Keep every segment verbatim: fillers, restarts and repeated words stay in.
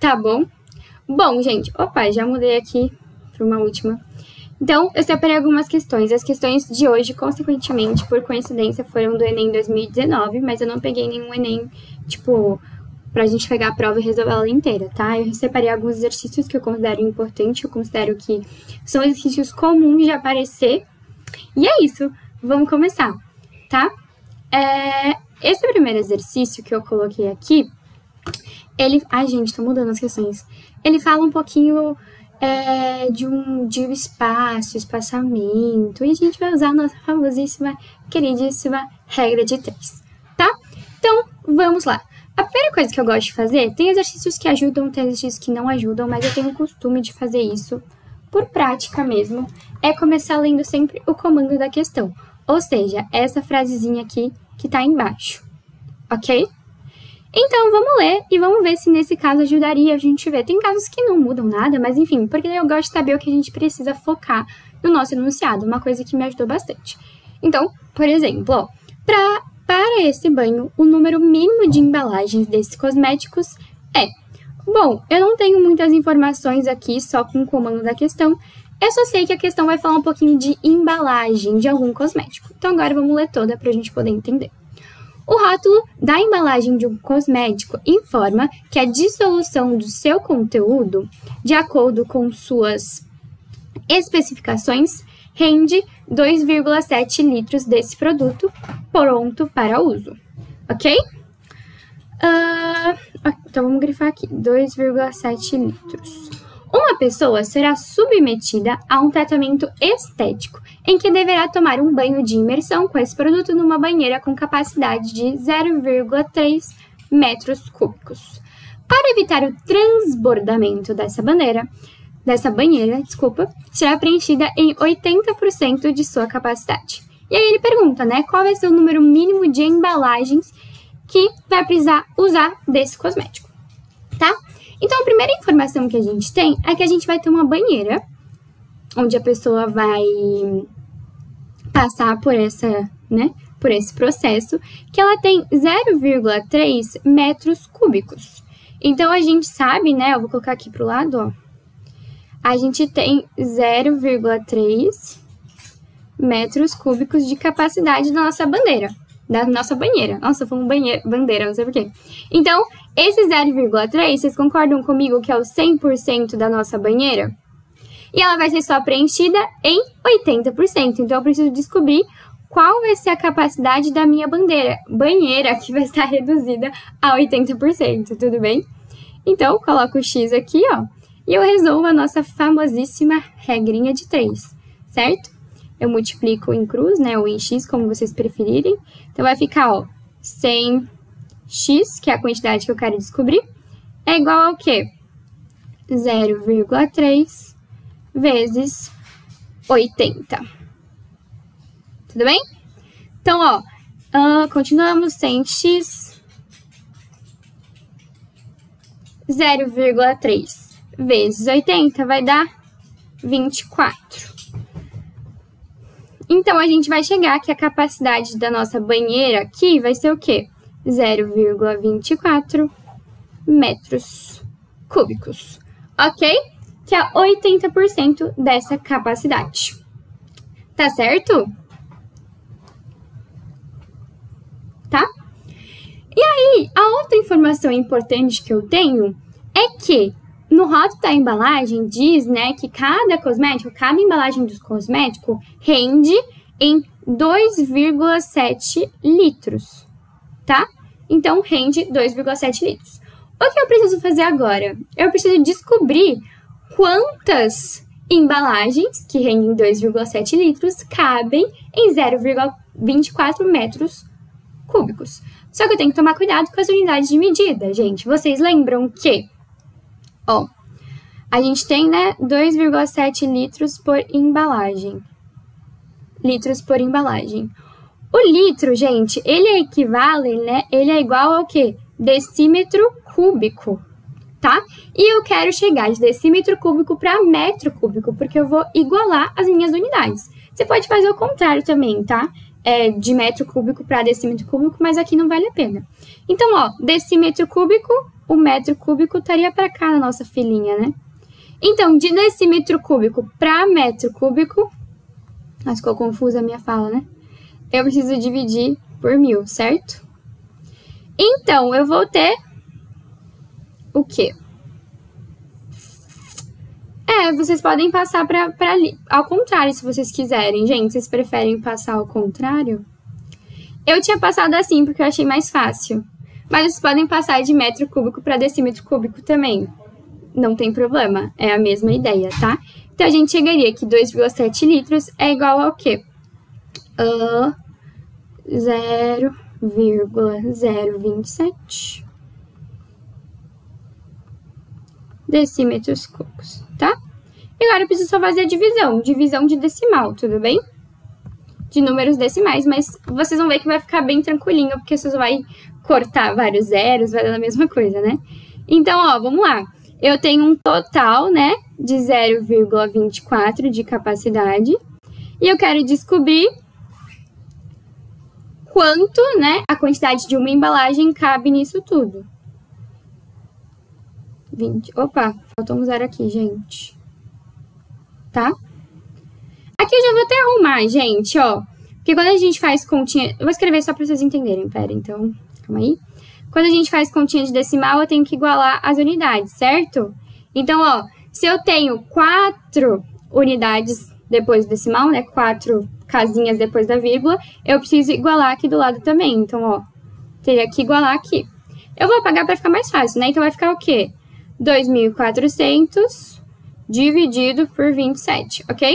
tá bom? Bom, gente, opa, já mudei aqui para uma última. Então, eu separei algumas questões. As questões de hoje, consequentemente, por coincidência, foram do Enem dois mil e dezenove, mas eu não peguei nenhum Enem, tipo, pra gente pegar a prova e resolver ela inteira, tá? Eu separei alguns exercícios que eu considero importantes, eu considero que são exercícios comuns de aparecer. E é isso, vamos começar, tá? É, esse primeiro exercício que eu coloquei aqui, ele... Ai, gente, tô mudando as questões. Ele fala um pouquinho... É, de um de espaço, espaçamento, e a gente vai usar a nossa famosíssima, queridíssima regra de três, tá? Então, vamos lá. A primeira coisa que eu gosto de fazer, tem exercícios que ajudam, tem exercícios que não ajudam, mas eu tenho o costume de fazer isso por prática mesmo, é começar lendo sempre o comando da questão, ou seja, essa frasezinha aqui que tá embaixo, ok? Então, vamos ler e vamos ver se nesse caso ajudaria a gente ver. Tem casos que não mudam nada, mas enfim, porque eu gosto de saber o que a gente precisa focar no nosso enunciado, uma coisa que me ajudou bastante. Então, por exemplo, ó, pra, para esse banho, o número mínimo de embalagens desses cosméticos é... Bom, eu não tenho muitas informações aqui, só com o comando da questão. Eu só sei que a questão vai falar um pouquinho de embalagem de algum cosmético. Então, agora vamos ler toda pra gente poder entender. O rótulo da embalagem de um cosmético informa que a dissolução do seu conteúdo, de acordo com suas especificações, rende dois vírgula sete litros desse produto pronto para uso, ok? Uh, então, vamos grifar aqui, dois vírgula sete litros. Uma pessoa será submetida a um tratamento estético, em que deverá tomar um banho de imersão com esse produto numa banheira com capacidade de zero vírgula três metros cúbicos. Para evitar o transbordamento dessa banheira, dessa banheira, desculpa, será preenchida em oitenta por cento de sua capacidade. E aí ele pergunta, né, qual vai ser o número mínimo de embalagens que vai precisar usar desse cosmético, tá? Então, a primeira informação que a gente tem é que a gente vai ter uma banheira, onde a pessoa vai passar por essa, né, por esse processo, que ela tem zero vírgula três metros cúbicos. Então, a gente sabe, né, eu vou colocar aqui pro lado, ó, a gente tem zero vírgula três metros cúbicos de capacidade da nossa bandeira. Da nossa banheira. Nossa, foi um banheiro, bandeira, não sei porquê. Então, esse zero vírgula três, vocês concordam comigo que é o cem por cento da nossa banheira? E ela vai ser só preenchida em oitenta por cento. Então, eu preciso descobrir qual vai ser a capacidade da minha bandeira, banheira, que vai estar reduzida a oitenta por cento, tudo bem? Então, coloco o X aqui, ó, e eu resolvo a nossa famosíssima regrinha de três, certo? Eu multiplico em cruz, né, ou em x, como vocês preferirem. Então, vai ficar, ó, cem x, que é a quantidade que eu quero descobrir, é igual ao quê? zero vírgula três vezes oitenta. Tudo bem? Então, ó, uh, continuamos, cem x, zero vírgula três vezes oitenta vai dar vinte e quatro. Então, a gente vai chegar que a capacidade da nossa banheira aqui vai ser o quê? zero vírgula vinte e quatro metros cúbicos, ok? Que é oitenta por cento dessa capacidade. Tá certo? Tá? E aí, a outra informação importante que eu tenho é que no rótulo da embalagem diz, né, que cada cosmético, cada embalagem do cosmético rende em dois vírgula sete litros, tá? Então, rende dois vírgula sete litros. O que eu preciso fazer agora? Eu preciso descobrir quantas embalagens que rendem dois vírgula sete litros cabem em zero vírgula vinte e quatro metros cúbicos. Só que eu tenho que tomar cuidado com as unidades de medida, gente. Vocês lembram que... Ó, a gente tem, né, dois vírgula sete litros por embalagem. Litros por embalagem. O litro, gente, ele equivale, né, ele é igual ao quê? Decímetro cúbico, tá? E eu quero chegar de decímetro cúbico para metro cúbico, porque eu vou igualar as minhas unidades. Você pode fazer o contrário também, tá? É, de metro cúbico para decímetro cúbico, mas aqui não vale a pena. Então, ó, decímetro cúbico, o metro cúbico estaria para cá na nossa filinha, né? Então, de decímetro cúbico para metro cúbico, acho que ficou confusa a minha fala, né? Eu preciso dividir por mil, certo? Então, eu vou ter o quê? É, vocês podem passar para ali, ao contrário, se vocês quiserem. Gente, vocês preferem passar ao contrário? Eu tinha passado assim, porque eu achei mais fácil. Mas vocês podem passar de metro cúbico para decímetro cúbico também. Não tem problema, é a mesma ideia, tá? Então, a gente chegaria que dois vírgula sete litros é igual ao quê? Uh, zero vírgula zero vinte e sete decímetros cúbicos, tá? E agora eu preciso só fazer a divisão, divisão de decimal, tudo bem? De números decimais, mas vocês vão ver que vai ficar bem tranquilinho, porque vocês vão cortar vários zeros, vai dar a mesma coisa, né? Então, ó, vamos lá. Eu tenho um total, né, de zero vírgula vinte e quatro de capacidade, e eu quero descobrir quanto, né, a quantidade de uma embalagem cabe nisso tudo. vinte. Opa, faltou um zero aqui, gente. Tá? Aqui eu já vou até arrumar, gente, ó. Porque quando a gente faz continha... Eu vou escrever só pra vocês entenderem, pera, então, calma aí. Quando a gente faz continha de decimal, eu tenho que igualar as unidades, certo? Então, ó, se eu tenho quatro unidades depois do decimal, né, quatro casinhas depois da vírgula, eu preciso igualar aqui do lado também. Então, ó, teria que igualar aqui. Eu vou apagar pra ficar mais fácil, né? Então, vai ficar o quê? dois mil e quatrocentos dividido por vinte e sete, ok?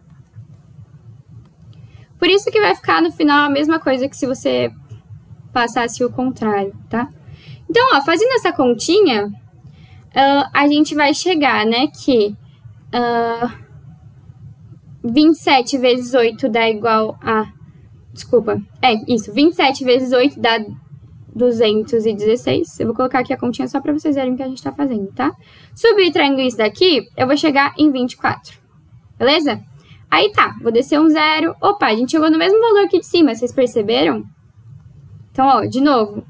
Por isso que vai ficar no final a mesma coisa que se você passasse o contrário, tá? Então, ó, fazendo essa continha, uh, a gente vai chegar, né, que uh, vinte e sete vezes oito dá igual a... Desculpa, é isso, vinte e sete vezes oito dá duzentos e dezesseis. Eu vou colocar aqui a continha só pra vocês verem o que a gente tá fazendo, tá? Subtraindo isso daqui, eu vou chegar em vinte e quatro, beleza? Aí tá, vou descer um zero. Opa, a gente chegou no mesmo valor aqui de cima, vocês perceberam? Então, ó, de novo.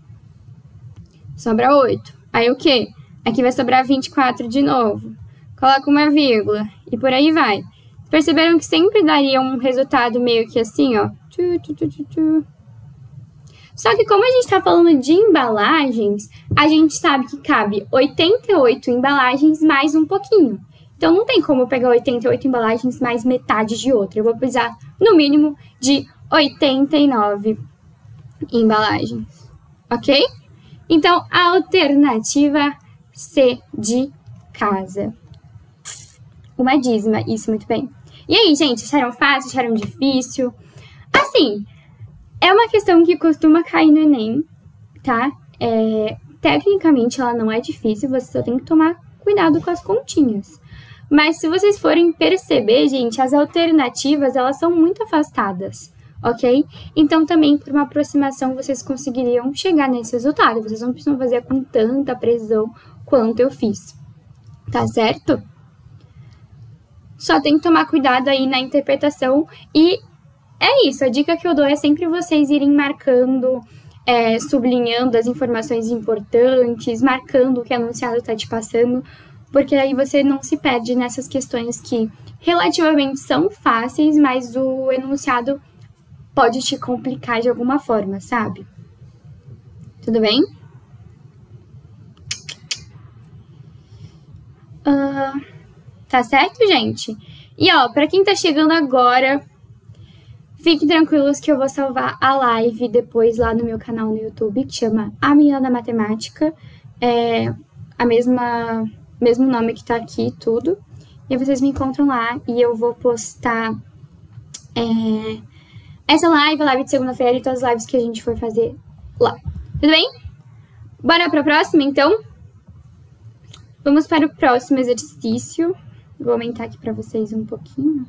Sobra oito. Aí o quê? Aqui vai sobrar vinte e quatro de novo. Coloca uma vírgula e por aí vai. Perceberam que sempre daria um resultado meio que assim, ó. Tchu, tchu, tchu, tchu, tchu. Só que como a gente tá falando de embalagens, a gente sabe que cabe oitenta e oito embalagens mais um pouquinho. Então, não tem como eu pegar oitenta e oito embalagens mais metade de outra. Eu vou precisar, no mínimo, de oitenta e nove embalagens, ok? Então, a alternativa C de casa. Uma dízima, isso, muito bem. E aí, gente, acharam fácil, acharam difícil? Assim, é uma questão que costuma cair no Enem, tá? É, tecnicamente, ela não é difícil, você só tem que tomar cuidado com as continhas. Mas se vocês forem perceber, gente, as alternativas, elas são muito afastadas, ok? Então, também, por uma aproximação, vocês conseguiriam chegar nesse resultado. Vocês não precisam fazer com tanta precisão quanto eu fiz, tá certo? Só tem que tomar cuidado aí na interpretação e é isso. A dica que eu dou é sempre vocês irem marcando, é, sublinhando as informações importantes, marcando o que o anunciado está te passando, porque aí você não se perde nessas questões que relativamente são fáceis, mas o enunciado pode te complicar de alguma forma, sabe? Tudo bem? Uh, tá certo, gente? E, ó, pra quem tá chegando agora, fiquem tranquilos que eu vou salvar a live depois lá no meu canal no YouTube, que chama A Menina da Matemática. É a mesma... mesmo nome que tá aqui, tudo. E aí vocês me encontram lá e eu vou postar é, essa live, a live de segunda-feira e todas as lives que a gente for fazer lá. Tudo bem? Bora pra próxima, então? Vamos para o próximo exercício. Vou aumentar aqui pra vocês um pouquinho.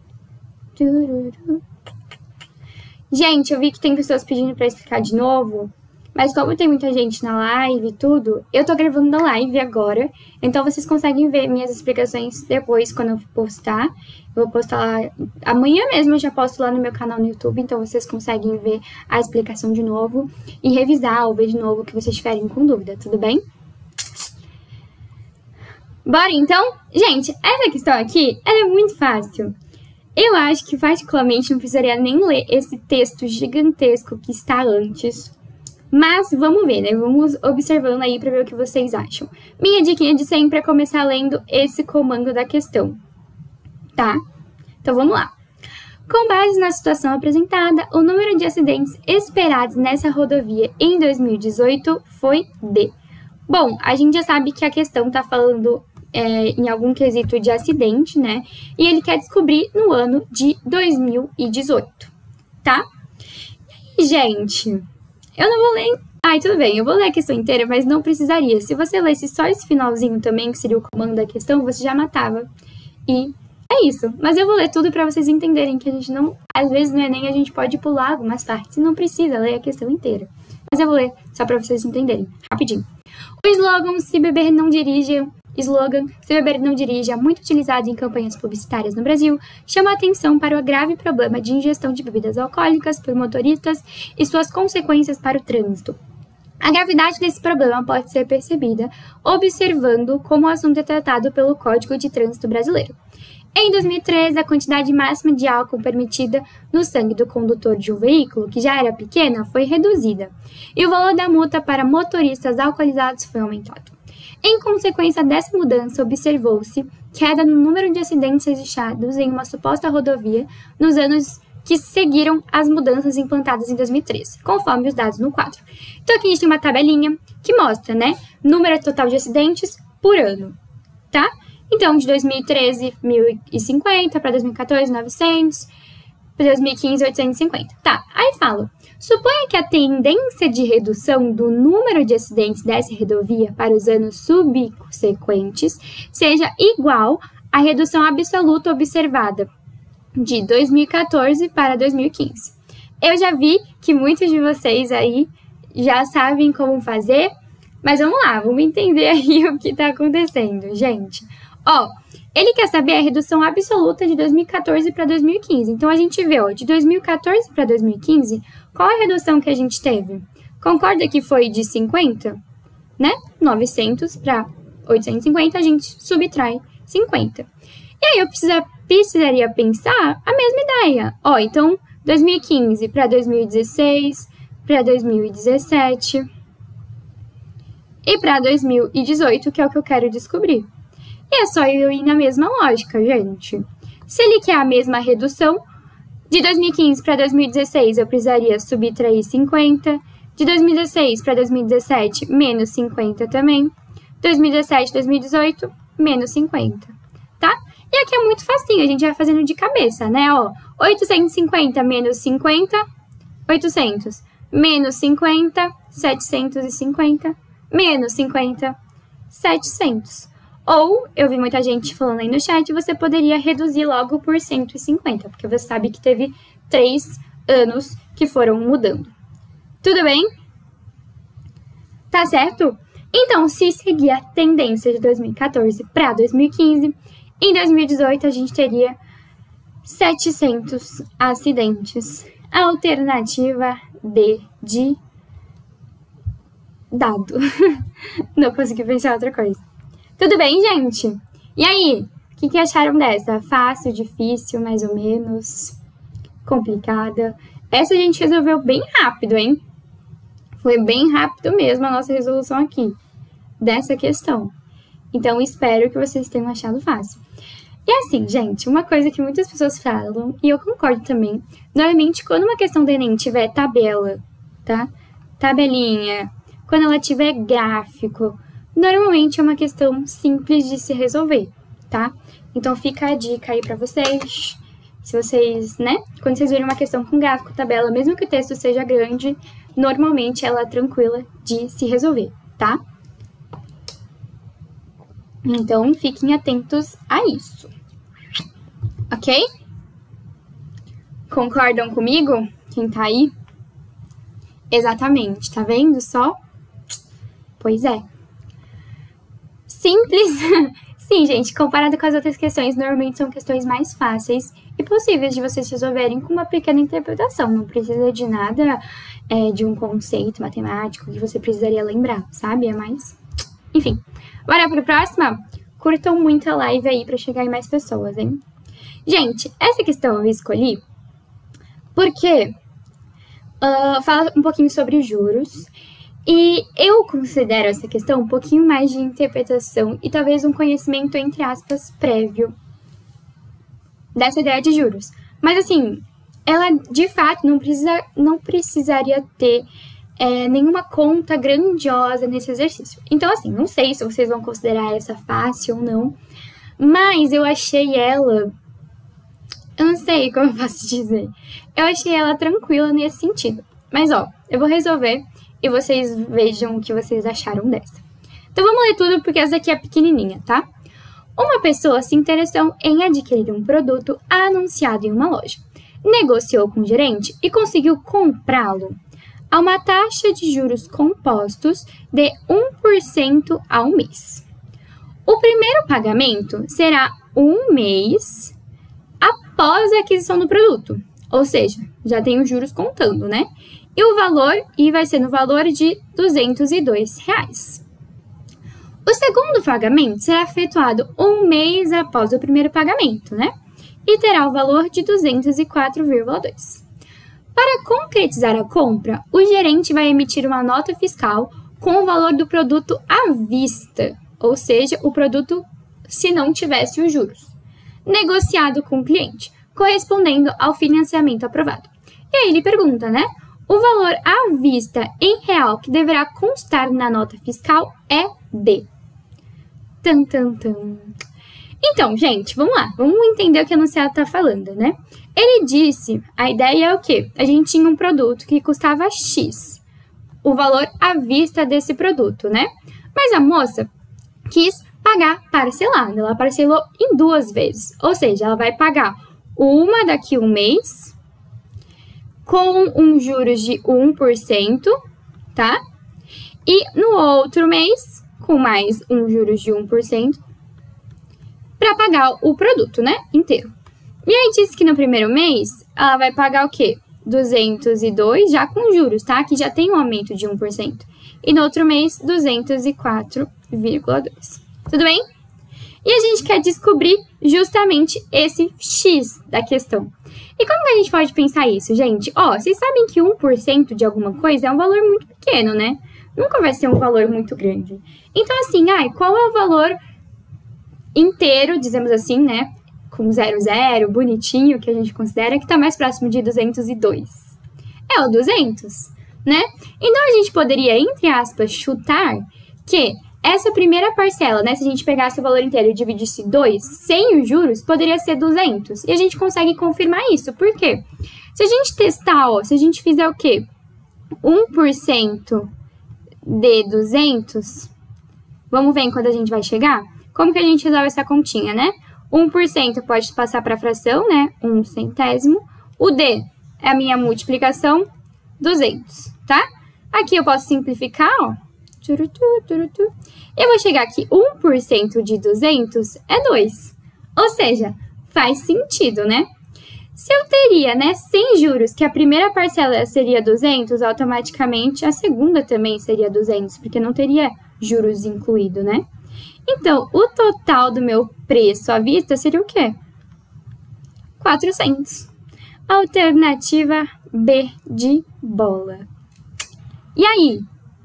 Gente, eu vi que tem pessoas pedindo pra explicar de novo. Mas como tem muita gente na live e tudo, eu tô gravando na live agora. Então, vocês conseguem ver minhas explicações depois, quando eu postar. Eu vou postar lá... Amanhã mesmo eu já posto lá no meu canal no YouTube. Então, vocês conseguem ver a explicação de novo. E revisar ou ver de novo o que vocês tiverem com dúvida, tudo bem? Bora então? Gente, essa questão aqui, ela é muito fácil. Eu acho que particularmente não precisaria nem ler esse texto gigantesco que está antes. Mas vamos ver, né? Vamos observando aí para ver o que vocês acham. Minha diquinha de sempre é começar lendo esse comando da questão, tá? Então vamos lá. Com base na situação apresentada, o número de acidentes esperados nessa rodovia em dois mil e dezoito foi de... Bom, a gente já sabe que a questão está falando é, em algum quesito de acidente, né? E ele quer descobrir no ano de dois mil e dezoito, tá? E aí, gente, eu não vou ler... Ai, tudo bem, eu vou ler a questão inteira, mas não precisaria. Se você lesse só esse finalzinho também, que seria o comando da questão, você já matava. E é isso. Mas eu vou ler tudo para vocês entenderem que a gente não... Às vezes no Enem a gente pode pular algumas partes e não precisa ler a questão inteira. Mas eu vou ler só para vocês entenderem, rapidinho. O slogan "Se beber não dirija", slogan "Se beber não dirija", muito utilizado em campanhas publicitárias no Brasil, chama a atenção para o grave problema de ingestão de bebidas alcoólicas por motoristas e suas consequências para o trânsito. A gravidade desse problema pode ser percebida observando como o assunto é tratado pelo Código de Trânsito Brasileiro. Em dois mil e treze, a quantidade máxima de álcool permitida no sangue do condutor de um veículo, que já era pequena, foi reduzida, e o valor da multa para motoristas alcoolizados foi aumentado. Em consequência dessa mudança, observou-se queda no número de acidentes registrados em uma suposta rodovia nos anos que seguiram as mudanças implantadas em dois mil e treze, conforme os dados no quadro. Então aqui a gente tem uma tabelinha que mostra, né, número total de acidentes por ano, tá? Então, de dois mil e treze, mil e cinquenta, para dois mil e quatorze, novecentos, para dois mil e quinze, oitocentos e cinquenta. Tá, aí falo, suponha que a tendência de redução do número de acidentes dessa rodovia para os anos subsequentes seja igual à redução absoluta observada de dois mil e quatorze para dois mil e quinze. Eu já vi que muitos de vocês aí já sabem como fazer, mas vamos lá, vamos entender aí o que está acontecendo, gente. Ó, ele quer saber a redução absoluta de dois mil e quatorze para dois mil e quinze. Então, a gente vê, ó, de dois mil e quatorze para dois mil e quinze, qual a redução que a gente teve? Concorda que foi de cinquenta, né? novecentos para oitocentos e cinquenta, a gente subtrai cinquenta. E aí, eu precisa, precisaria pensar a mesma ideia. Ó, então, dois mil e quinze para dois mil e dezesseis, para dois mil e dezessete e para dois mil e dezoito, que é o que eu quero descobrir. E é só eu ir na mesma lógica, gente. Se ele quer a mesma redução, de dois mil e quinze para dois mil e dezesseis eu precisaria subtrair cinquenta, de dois mil e dezesseis para dois mil e dezessete, menos cinquenta também, dois mil e dezessete, dois mil e dezoito, menos cinquenta, tá? E aqui é muito facinho, a gente vai fazendo de cabeça, né? Ó, oitocentos e cinquenta menos cinquenta, oitocentos, menos cinquenta, setecentos e cinquenta, menos cinquenta, setecentos. Ou, eu vi muita gente falando aí no chat, você poderia reduzir logo por cento e cinquenta, porque você sabe que teve três anos que foram mudando. Tudo bem? Tá certo? Então, se seguir a tendência de dois mil e quatorze para dois mil e quinze, em dois mil e dezoito a gente teria setecentos acidentes. Alternativa D de dado. Não consegui pensar outra coisa. Tudo bem, gente? E aí? O que, que acharam dessa? Fácil, difícil, mais ou menos? Complicada? Essa a gente resolveu bem rápido, hein? Foi bem rápido mesmo a nossa resolução aqui, dessa questão. Então, espero que vocês tenham achado fácil. E assim, gente, uma coisa que muitas pessoas falam, e eu concordo também, normalmente quando uma questão do Enem tiver tabela, tá? Tabelinha, quando ela tiver gráfico, normalmente é uma questão simples de se resolver, tá? Então, fica a dica aí pra vocês. Se vocês, né? Quando vocês virem uma questão com gráfico, tabela, mesmo que o texto seja grande, normalmente ela é tranquila de se resolver, tá? Então, fiquem atentos a isso. Ok? Concordam comigo? Quem tá aí? Exatamente, tá vendo só? Pois é. Simples. Sim, gente, comparado com as outras questões, normalmente são questões mais fáceis e possíveis de vocês resolverem com uma pequena interpretação. Não precisa de nada é, de um conceito matemático que você precisaria lembrar, sabe? É mais... Enfim, bora para a próxima? curtam muito a live aí para chegar em mais pessoas, hein? Gente, essa questão eu escolhi porque uh, fala um pouquinho sobre juros e eu considero essa questão um pouquinho mais de interpretação e talvez um conhecimento, entre aspas, prévio dessa ideia de juros. Mas assim, ela de fato não, precisa, não precisaria ter é, nenhuma conta grandiosa nesse exercício. Então assim, não sei se vocês vão considerar essa fácil ou não, mas eu achei ela... Eu não sei como eu posso dizer. Eu achei ela tranquila nesse sentido. Mas, ó, eu vou resolver e vocês vejam o que vocês acharam dessa. Então, vamos ler tudo porque essa aqui é pequenininha, tá? Uma pessoa se interessou em adquirir um produto anunciado em uma loja. Negociou com o gerente e conseguiu comprá-lo a uma taxa de juros compostos de um por cento ao mês. O primeiro pagamento será um mês após a aquisição do produto, ou seja, já tem os juros contando, né? E o valor, e vai ser no valor de duzentos e dois reais. O segundo pagamento será efetuado um mês após o primeiro pagamento, né? E terá o valor de duzentos e quatro vírgula dois. Para concretizar a compra, o gerente vai emitir uma nota fiscal com o valor do produto à vista, ou seja, o produto se não tivesse os juros, negociado com o cliente, correspondendo ao financiamento aprovado. E aí ele pergunta, né? O valor à vista em real que deverá constar na nota fiscal é de... Tan, tan, tan. Então, gente, vamos lá. Vamos entender o que o anunciado está falando, né? Ele disse, a ideia é o quê? A gente tinha um produto que custava X, o valor à vista desse produto, né? Mas a moça quis pagar parcelado. Ela parcelou em duas vezes. Ou seja, ela vai pagar uma daqui a um mês com um juros de um por cento, tá? E no outro mês, com mais um juros de um por cento, para pagar o produto, né? Inteiro. E aí disse que no primeiro mês, ela vai pagar o quê? duzentos e dois já com juros, tá? Que já tem um aumento de um por cento. E no outro mês, duzentos e quatro vírgula dois. Tudo bem? E a gente quer descobrir justamente esse X da questão. E como que a gente pode pensar isso, gente? Ó, vocês sabem que um por cento de alguma coisa é um valor muito pequeno, né? Nunca vai ser um valor muito grande. Então, assim, ai, qual é o valor inteiro, dizemos assim, né? Com zero, zero, bonitinho, que a gente considera que tá mais próximo de duzentos e dois. É o duzentos, né? Então, a gente poderia, entre aspas, chutar que essa primeira parcela, né, se a gente pegasse o valor inteiro e dividisse dois, sem os juros, poderia ser duzentos. E a gente consegue confirmar isso. Por quê? Se a gente testar, ó, se a gente fizer o quê? um por cento de duzentos, vamos ver enquanto a gente vai chegar? Como que a gente resolve essa continha, né? um por cento pode passar para a fração, né? um centésimo. O D é a minha multiplicação, duzentos, tá? Aqui eu posso simplificar, ó. Turutu, turutu. Eu vou chegar aqui, um por cento de duzentos é dois. Ou seja, faz sentido, né? Se eu teria, né, sem juros, que a primeira parcela seria duzentos, automaticamente a segunda também seria duzentos, porque não teria juros incluído, né? Então, o total do meu preço à vista seria o quê? quatrocentos. Alternativa B de bola. E aí?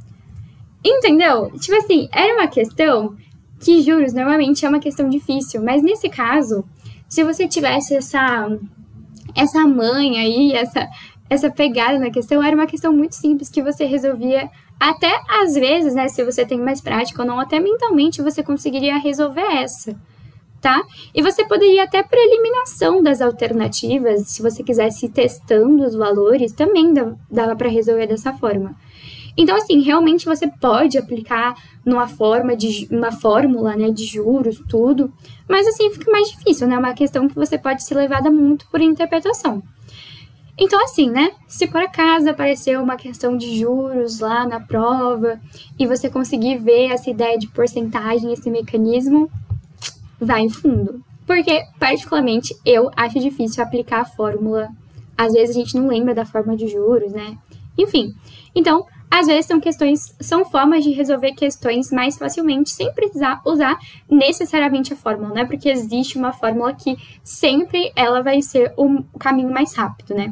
Entendeu? Tipo assim, era uma questão que juros normalmente é uma questão difícil, mas nesse caso, se você tivesse essa, essa manha aí, essa, essa pegada na questão, era uma questão muito simples que você resolvia até às vezes, né, se você tem mais prática ou não, até mentalmente você conseguiria resolver essa, tá? E você poderia até por eliminação das alternativas, se você quisesse ir testando os valores, também dava para resolver dessa forma. Então, assim, realmente você pode aplicar numa forma de uma fórmula, né, de juros, tudo, mas assim fica mais difícil, né? É uma questão que você pode ser levada muito por interpretação. Então, assim, né, se por acaso apareceu uma questão de juros lá na prova e você conseguir ver essa ideia de porcentagem, esse mecanismo, vai em fundo. Porque, particularmente, eu acho difícil aplicar a fórmula. Às vezes a gente não lembra da forma de juros, né? Enfim, então, às vezes são questões, são formas de resolver questões mais facilmente, sem precisar usar necessariamente a fórmula, né? Porque existe uma fórmula que sempre ela vai ser o caminho mais rápido, né?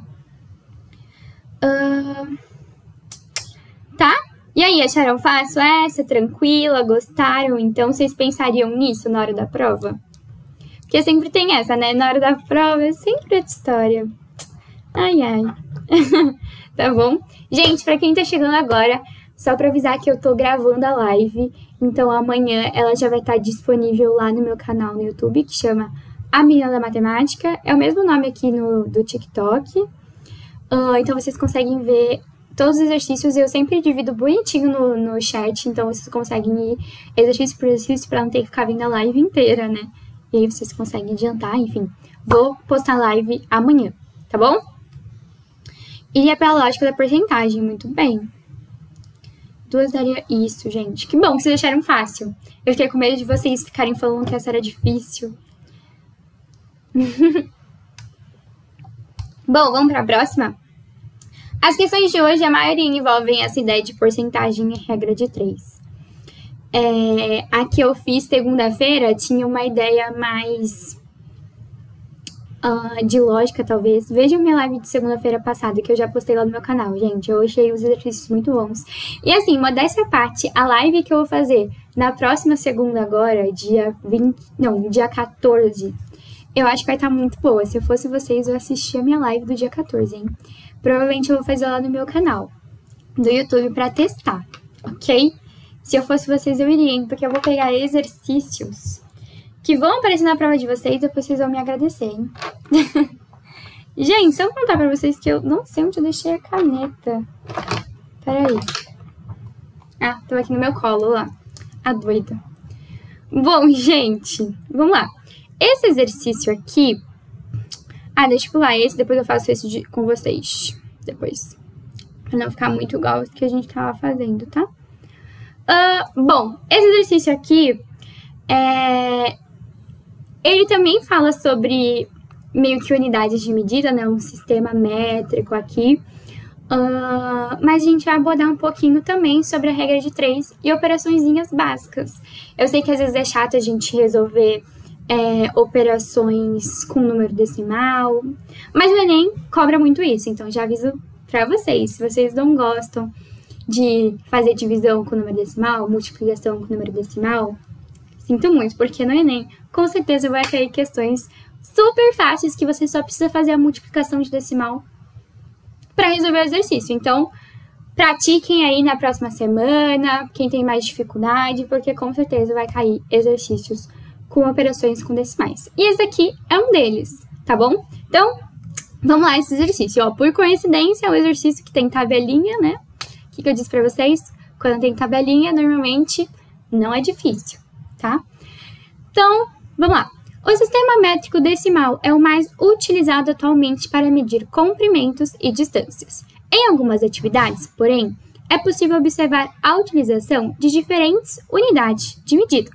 Uh... Tá? E aí, acharam fácil essa? Tranquila? Gostaram? Então, vocês pensariam nisso na hora da prova? Porque sempre tem essa, né? Na hora da prova é sempre outra história. Ai, ai. Tá bom? Gente, pra quem tá chegando agora, só pra avisar que eu tô gravando a live. Então, amanhã ela já vai estar disponível lá no meu canal no YouTube, que chama A Menina da Matemática. É o mesmo nome aqui no, do TikTok. Uh, então, vocês conseguem ver todos os exercícios. Eu sempre divido bonitinho no, no chat, então vocês conseguem ir exercício por exercício pra não ter que ficar vendo a live inteira, né? E aí vocês conseguem adiantar, enfim. Vou postar live amanhã, tá bom? E é pela lógica da porcentagem, muito bem. Duas daria isso, gente. Que bom que vocês acharam fácil. Eu fiquei com medo de vocês ficarem falando que essa era difícil. Bom, vamos para a próxima? As questões de hoje, a maioria envolvem essa ideia de porcentagem e regra de três. É, a que eu fiz segunda-feira tinha uma ideia mais uh, de lógica, talvez. Vejam minha live de segunda-feira passada, que eu já postei lá no meu canal, gente. Eu achei os exercícios muito bons. E assim, modéstia à parte, a live que eu vou fazer na próxima segunda agora, dia vinte... Não, dia quatorze, eu acho que vai estar muito boa. Se eu fosse vocês, eu assistia a minha live do dia quatorze, hein? Provavelmente eu vou fazer lá no meu canal do YouTube pra testar, ok? Se eu fosse vocês, eu iria, hein? Porque eu vou pegar exercícios que vão aparecer na prova de vocês e depois vocês vão me agradecer, hein? Gente, só vou contar pra vocês que eu não sei onde eu deixei a caneta. Peraí. Ah, tô aqui no meu colo, lá. A doida. Bom, gente, vamos lá. Esse exercício aqui... Ah, deixa eu pular esse, depois eu faço esse de... com vocês. Depois. Pra não ficar muito igual o que a gente tava fazendo, tá? Uh, bom, esse exercício aqui, é... ele também fala sobre meio que unidades de medida, né? Um sistema métrico aqui. Uh, mas a gente vai abordar um pouquinho também sobre a regra de três e operaçõezinhas básicas. Eu sei que às vezes é chato a gente resolver é, operações com número decimal, mas o Enem cobra muito isso, então já aviso pra vocês, se vocês não gostam de fazer divisão com número decimal, multiplicação com número decimal, sinto muito, porque no Enem, com certeza vai cair questões super fáceis que você só precisa fazer a multiplicação de decimal para resolver o exercício. Então, pratiquem aí na próxima semana, quem tem mais dificuldade, porque com certeza vai cair exercícios com operações com decimais. E esse aqui é um deles, tá bom? Então, vamos lá, esse exercício. Ó, por coincidência, é um exercício que tem tabelinha, né? O que, que eu disse pra vocês? Quando tem tabelinha, normalmente não é difícil, tá? Então, vamos lá. O sistema métrico decimal é o mais utilizado atualmente para medir comprimentos e distâncias. Em algumas atividades, porém, é possível observar a utilização de diferentes unidades de medida.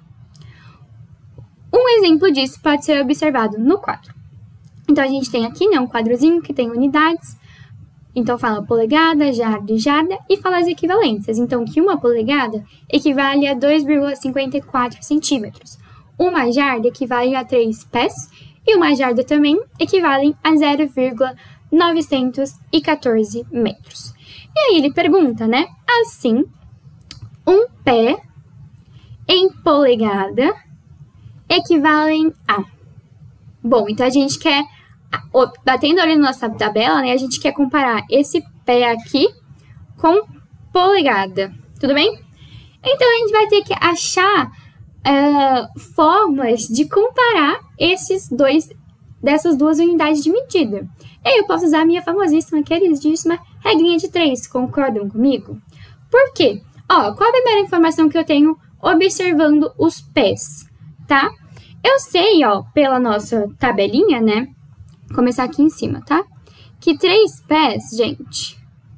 Um exemplo disso pode ser observado no quadro. Então, a gente tem aqui, né, um quadrozinho que tem unidades. Então, fala polegada, jarda e jarda, e fala as equivalências. Então, que uma polegada equivale a dois vírgula cinquenta e quatro centímetros. Uma jarda equivale a três pés, e uma jarda também equivale a zero vírgula novecentos e quatorze metros. E aí ele pergunta, né? Assim, um pé em polegada equivalem a... Bom, então a gente quer... Batendo ali na nossa tabela, né, a gente quer comparar esse pé aqui com polegada, tudo bem? Então, a gente vai ter que achar uh, formas de comparar esses dois, dessas duas unidades de medida. E aí, eu posso usar a minha famosíssima, queridíssima regrinha de três, concordam comigo? Por quê? Ó, qual a primeira informação que eu tenho observando os pés, tá? Eu sei, ó, pela nossa tabelinha, né? Começar aqui em cima, tá? Que três pés, gente,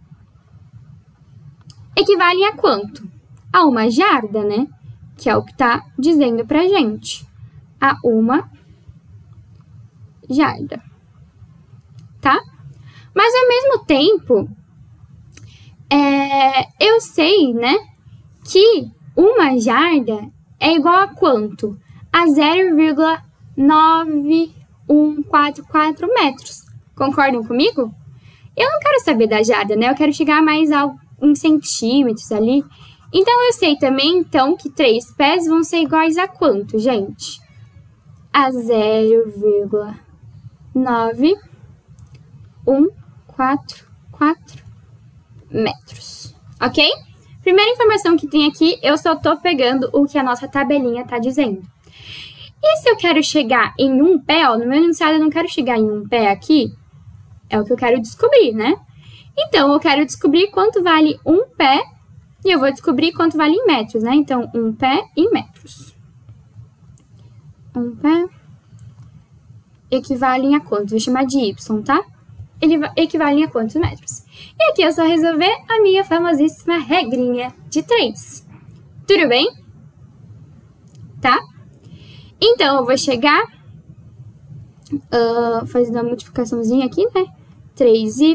equivalem a quanto? A uma jarda, né? Que é o que tá dizendo pra gente. A uma jarda, tá? Mas, ao mesmo tempo, É, eu sei, né, que uma jarda é igual a quanto? A zero vírgula nove um quatro quatro metros. Concordam comigo? Eu não quero saber da jarda, né? Eu quero chegar mais ao, em centímetros ali. Então, eu sei também, então, que três pés vão ser iguais a quanto, gente? A zero vírgula nove um quatro quatro metros, ok? Primeira informação que tem aqui, eu só tô pegando o que a nossa tabelinha tá dizendo. E se eu quero chegar em um pé, ó, no meu enunciado eu não quero chegar em um pé aqui, é o que eu quero descobrir, né? Então, eu quero descobrir quanto vale um pé e eu vou descobrir quanto vale em metros, né? Então, um pé em metros. Um pé equivale a quanto? Vou chamar de Y, tá? Ele equivale a quantos metros? E aqui é só resolver a minha famosíssima regrinha de três. Tudo bem? Tá? Então, eu vou chegar uh, fazendo a multiplicaçãozinha aqui, né? três y,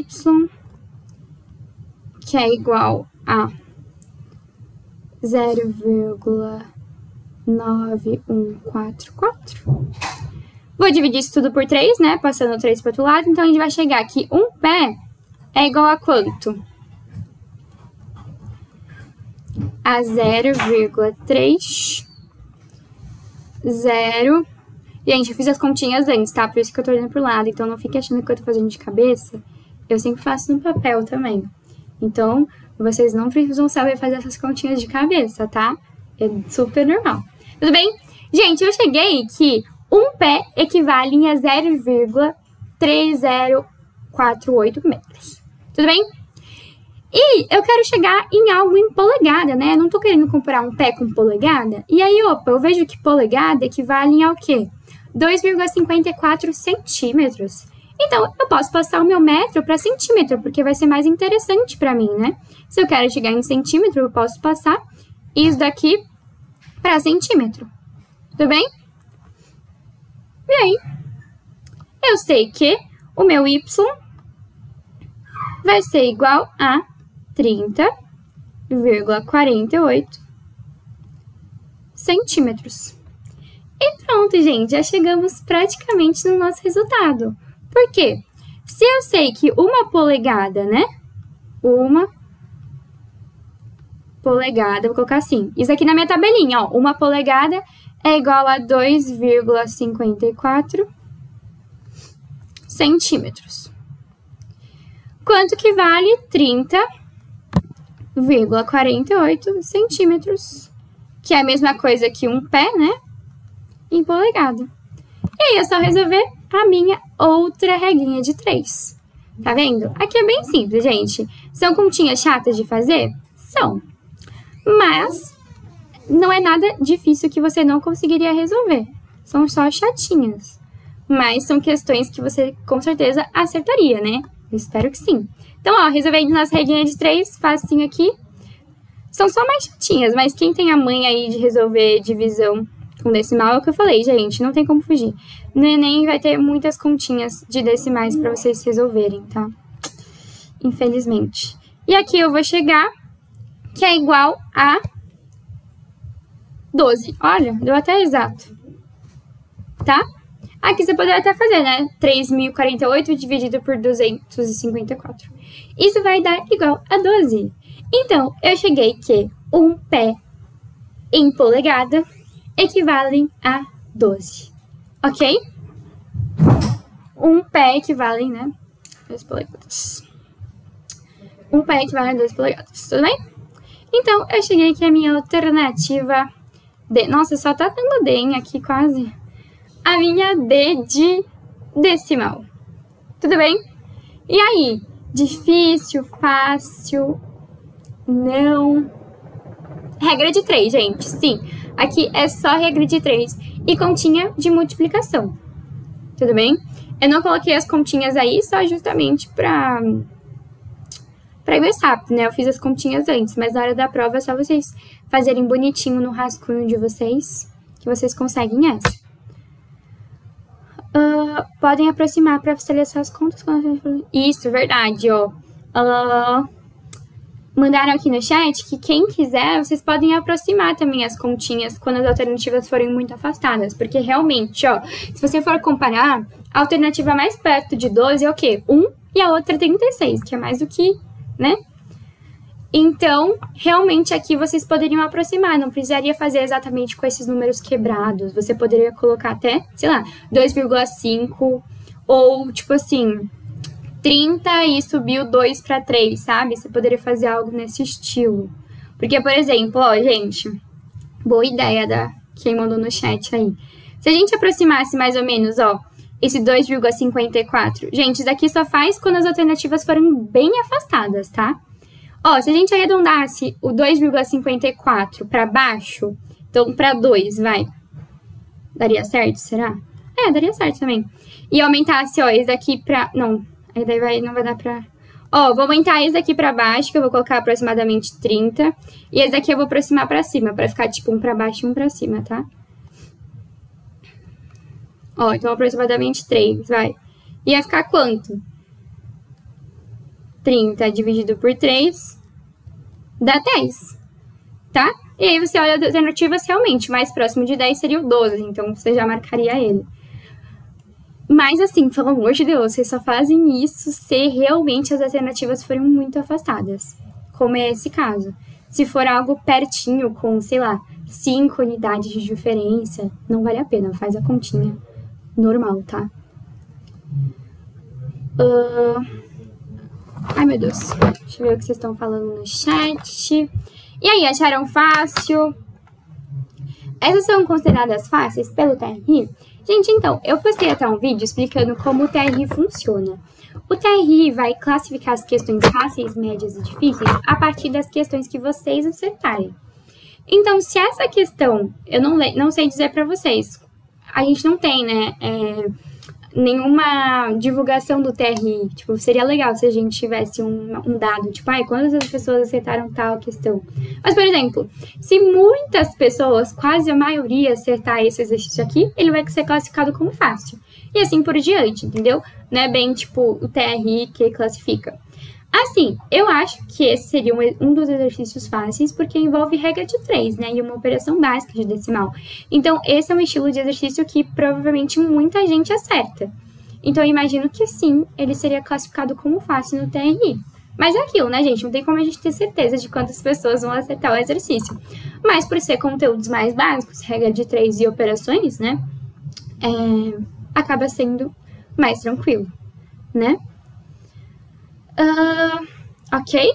que é igual a zero vírgula nove um quatro quatro. Vou dividir isso tudo por três, né? Passando três para o outro lado. Então, a gente vai chegar aqui, um pé é igual a quanto? A zero vírgula três zero. Gente, eu fiz as continhas antes, tá? Por isso que eu tô olhando pro lado. Então, não fique achando que eu tô fazendo de cabeça. Eu sempre faço no papel também. Então, vocês não precisam saber fazer essas continhas de cabeça, tá? É super normal. Tudo bem? Gente, eu cheguei que um pé equivale a zero vírgula três zero quatro oito metros. Tudo bem? E eu quero chegar em algo em polegada, né? Eu não tô querendo comparar um pé com polegada. E aí, opa, eu vejo que polegada equivale ao quê? dois vírgula cinquenta e quatro centímetros. Então, eu posso passar o meu metro para centímetro, porque vai ser mais interessante para mim, né? Se eu quero chegar em centímetro, eu posso passar isso daqui para centímetro. Tudo bem? E aí, eu sei que o meu y vai ser igual a trinta vírgula quarenta e oito centímetros. E pronto, gente, já chegamos praticamente no nosso resultado. Por quê? Se eu sei que uma polegada, né? Uma polegada, vou colocar assim. Isso aqui na minha tabelinha, ó. Uma polegada é igual a dois vírgula cinquenta e quatro centímetros. Quanto que vale trinta vírgula quarenta e oito centímetros? Que é a mesma coisa que um pé, né? Em polegada. E aí é só resolver a minha outra regrinha de três. Tá vendo? Aqui é bem simples, gente. São continhas chatas de fazer? São. Mas não é nada difícil que você não conseguiria resolver. São só chatinhas. Mas são questões que você com certeza acertaria, né? Eu espero que sim. Então, ó, resolvendo nossa regrinha de três, facinho aqui. São só mais chatinhas, mas quem tem a manha aí de resolver divisão com decimal é o que eu falei, gente. Não tem como fugir. No Enem vai ter muitas continhas de decimais para vocês resolverem, tá? Infelizmente. E aqui eu vou chegar, que é igual a doze. Olha, deu até exato. Tá? Aqui você poderia até fazer, né? três mil e quarenta e oito dividido por duzentos e cinquenta e quatro. Isso vai dar igual a doze. Então, eu cheguei que um pé em polegada equivale a doze. Ok? Um pé equivale, né? dois polegadas. Um pé equivale a dois polegadas. Tudo bem? Então, eu cheguei que a minha alternativa D... Nossa, só tá dando D, hein? Aqui quase. A minha D de decimal. Tudo bem? E aí? Difícil, fácil, não. Regra de três, gente. Sim, aqui é só regra de três e continha de multiplicação. Tudo bem? Eu não coloquei as continhas aí só justamente pra, pra ir mais rápido, né? Eu fiz as continhas antes, mas na hora da prova é só vocês fazerem bonitinho no rascunho de vocês, que vocês conseguem essa. Uh, podem aproximar para facilitar as contas. Isso, verdade, ó. Uh, mandaram aqui no chat que quem quiser, vocês podem aproximar também as continhas quando as alternativas forem muito afastadas. Porque realmente, ó, se você for comparar, a alternativa mais perto de doze é o quê? um e a outra trinta e seis, que é mais do que, né? Então, realmente aqui vocês poderiam aproximar, não precisaria fazer exatamente com esses números quebrados. Você poderia colocar até, sei lá, dois vírgula cinco ou, tipo assim, trinta e subiu dois para três, sabe? Você poderia fazer algo nesse estilo. Porque, por exemplo, ó, gente, boa ideia da quem mandou no chat aí. Se a gente aproximasse mais ou menos, ó, esse dois vírgula cinquenta e quatro, gente, isso daqui só faz quando as alternativas forem bem afastadas, tá? Ó, se a gente arredondasse o dois vírgula cinquenta e quatro para baixo, então para dois, vai. Daria certo, será? É, daria certo também. E aumentasse, ó, esse daqui pra... Não, aí daí vai, não vai dar pra... Ó, vou aumentar esse daqui pra baixo, que eu vou colocar aproximadamente trinta. E esse daqui eu vou aproximar pra cima, pra ficar tipo um pra baixo e um pra cima, tá? Ó, então aproximadamente três, vai. Ia ficar quanto? trinta dividido por três dá dez, tá? E aí você olha as alternativas realmente, mais próximo de dez seria o doze, então você já marcaria ele. Mas assim, pelo amor de Deus, vocês só fazem isso se realmente as alternativas forem muito afastadas, como é esse caso. Se for algo pertinho, com, sei lá, cinco unidades de diferença, não vale a pena, faz a continha normal, tá? Uh... Ai, meu Deus. Deixa eu ver o que vocês estão falando no chat. E aí, acharam fácil? Essas são consideradas fáceis pelo T R I? Gente, então, eu postei até um vídeo explicando como o T R I funciona. O T R I vai classificar as questões fáceis, médias e difíceis a partir das questões que vocês acertarem. Então, se essa questão, eu não, não sei dizer pra vocês, a gente não tem, né, é, nenhuma divulgação do T R I. Tipo, seria legal se a gente tivesse um, um dado, tipo, ai, quantas pessoas acertaram tal questão. Mas, por exemplo, se muitas pessoas, quase a maioria, acertar esse exercício aqui, ele vai ser classificado como fácil. E assim por diante, entendeu? Não é bem, tipo, o T R I que classifica. Assim, eu acho que esse seria um, um dos exercícios fáceis, porque envolve regra de três, né? E uma operação básica de decimal. Então, esse é um estilo de exercício que provavelmente muita gente acerta. Então, eu imagino que sim, ele seria classificado como fácil no T R I. Mas é aquilo, né, gente? Não tem como a gente ter certeza de quantas pessoas vão acertar o exercício. Mas por ser conteúdos mais básicos, regra de três e operações, né? É, acaba sendo mais tranquilo, né? Uh, ok?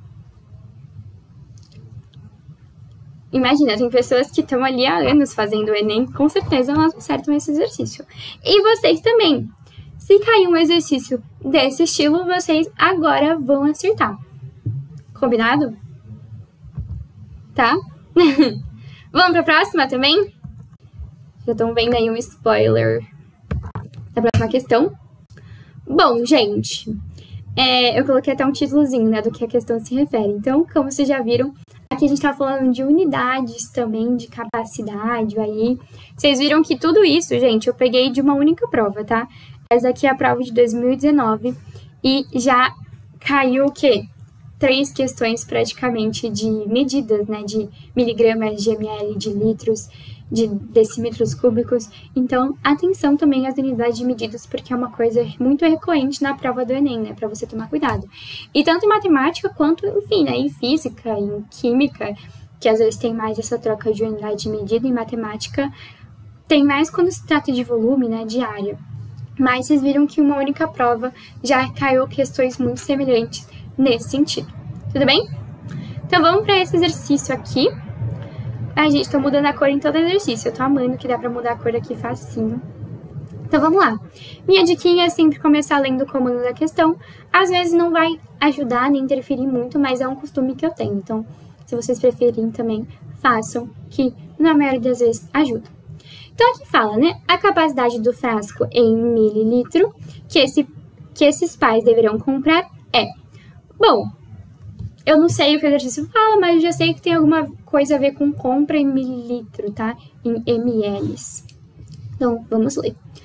Imagina, tem pessoas que estão ali há anos fazendo o Enem, com certeza elas acertam esse exercício. E vocês também. Se cair um exercício desse estilo, vocês agora vão acertar. Combinado? Tá? Vamos para a próxima também? Já estão vendo aí um spoiler da próxima questão. Bom, gente... É, eu coloquei até um títulozinho, né, do que a questão se refere. Então, como vocês já viram, aqui a gente tá falando de unidades também, de capacidade aí. Vocês viram que tudo isso, gente, eu peguei de uma única prova, tá? Essa aqui é a prova de dois mil e dezenove e já caiu o quê? Três questões praticamente de medidas, né, de miligramas, de ml, de litros, de decímetros cúbicos. Então, atenção também às unidades de medidas, porque é uma coisa muito recorrente na prova do Enem, né, para você tomar cuidado. E tanto em matemática quanto, enfim, né, em física, em química, que às vezes tem mais essa troca de unidade de medida. Em matemática tem mais quando se trata de volume, né, de área. Mas vocês viram que uma única prova já caiu questões muito semelhantes nesse sentido. Tudo bem? Então, vamos para esse exercício aqui. Ai, gente, tô mudando a cor em todo exercício. Eu tô amando que dá pra mudar a cor aqui facinho. Então, vamos lá. Minha diquinha é sempre começar lendo o comando da questão. Às vezes não vai ajudar nem interferir muito, mas é um costume que eu tenho. Então, se vocês preferirem também, façam, que na maioria das vezes ajuda. Então, aqui fala, né? A capacidade do frasco em mililitro que, esse, que esses pais deverão comprar é... Bom... Eu não sei o que o exercício fala, mas eu já sei que tem alguma coisa a ver com compra em mililitro, tá? Em mls. Então, vamos ler.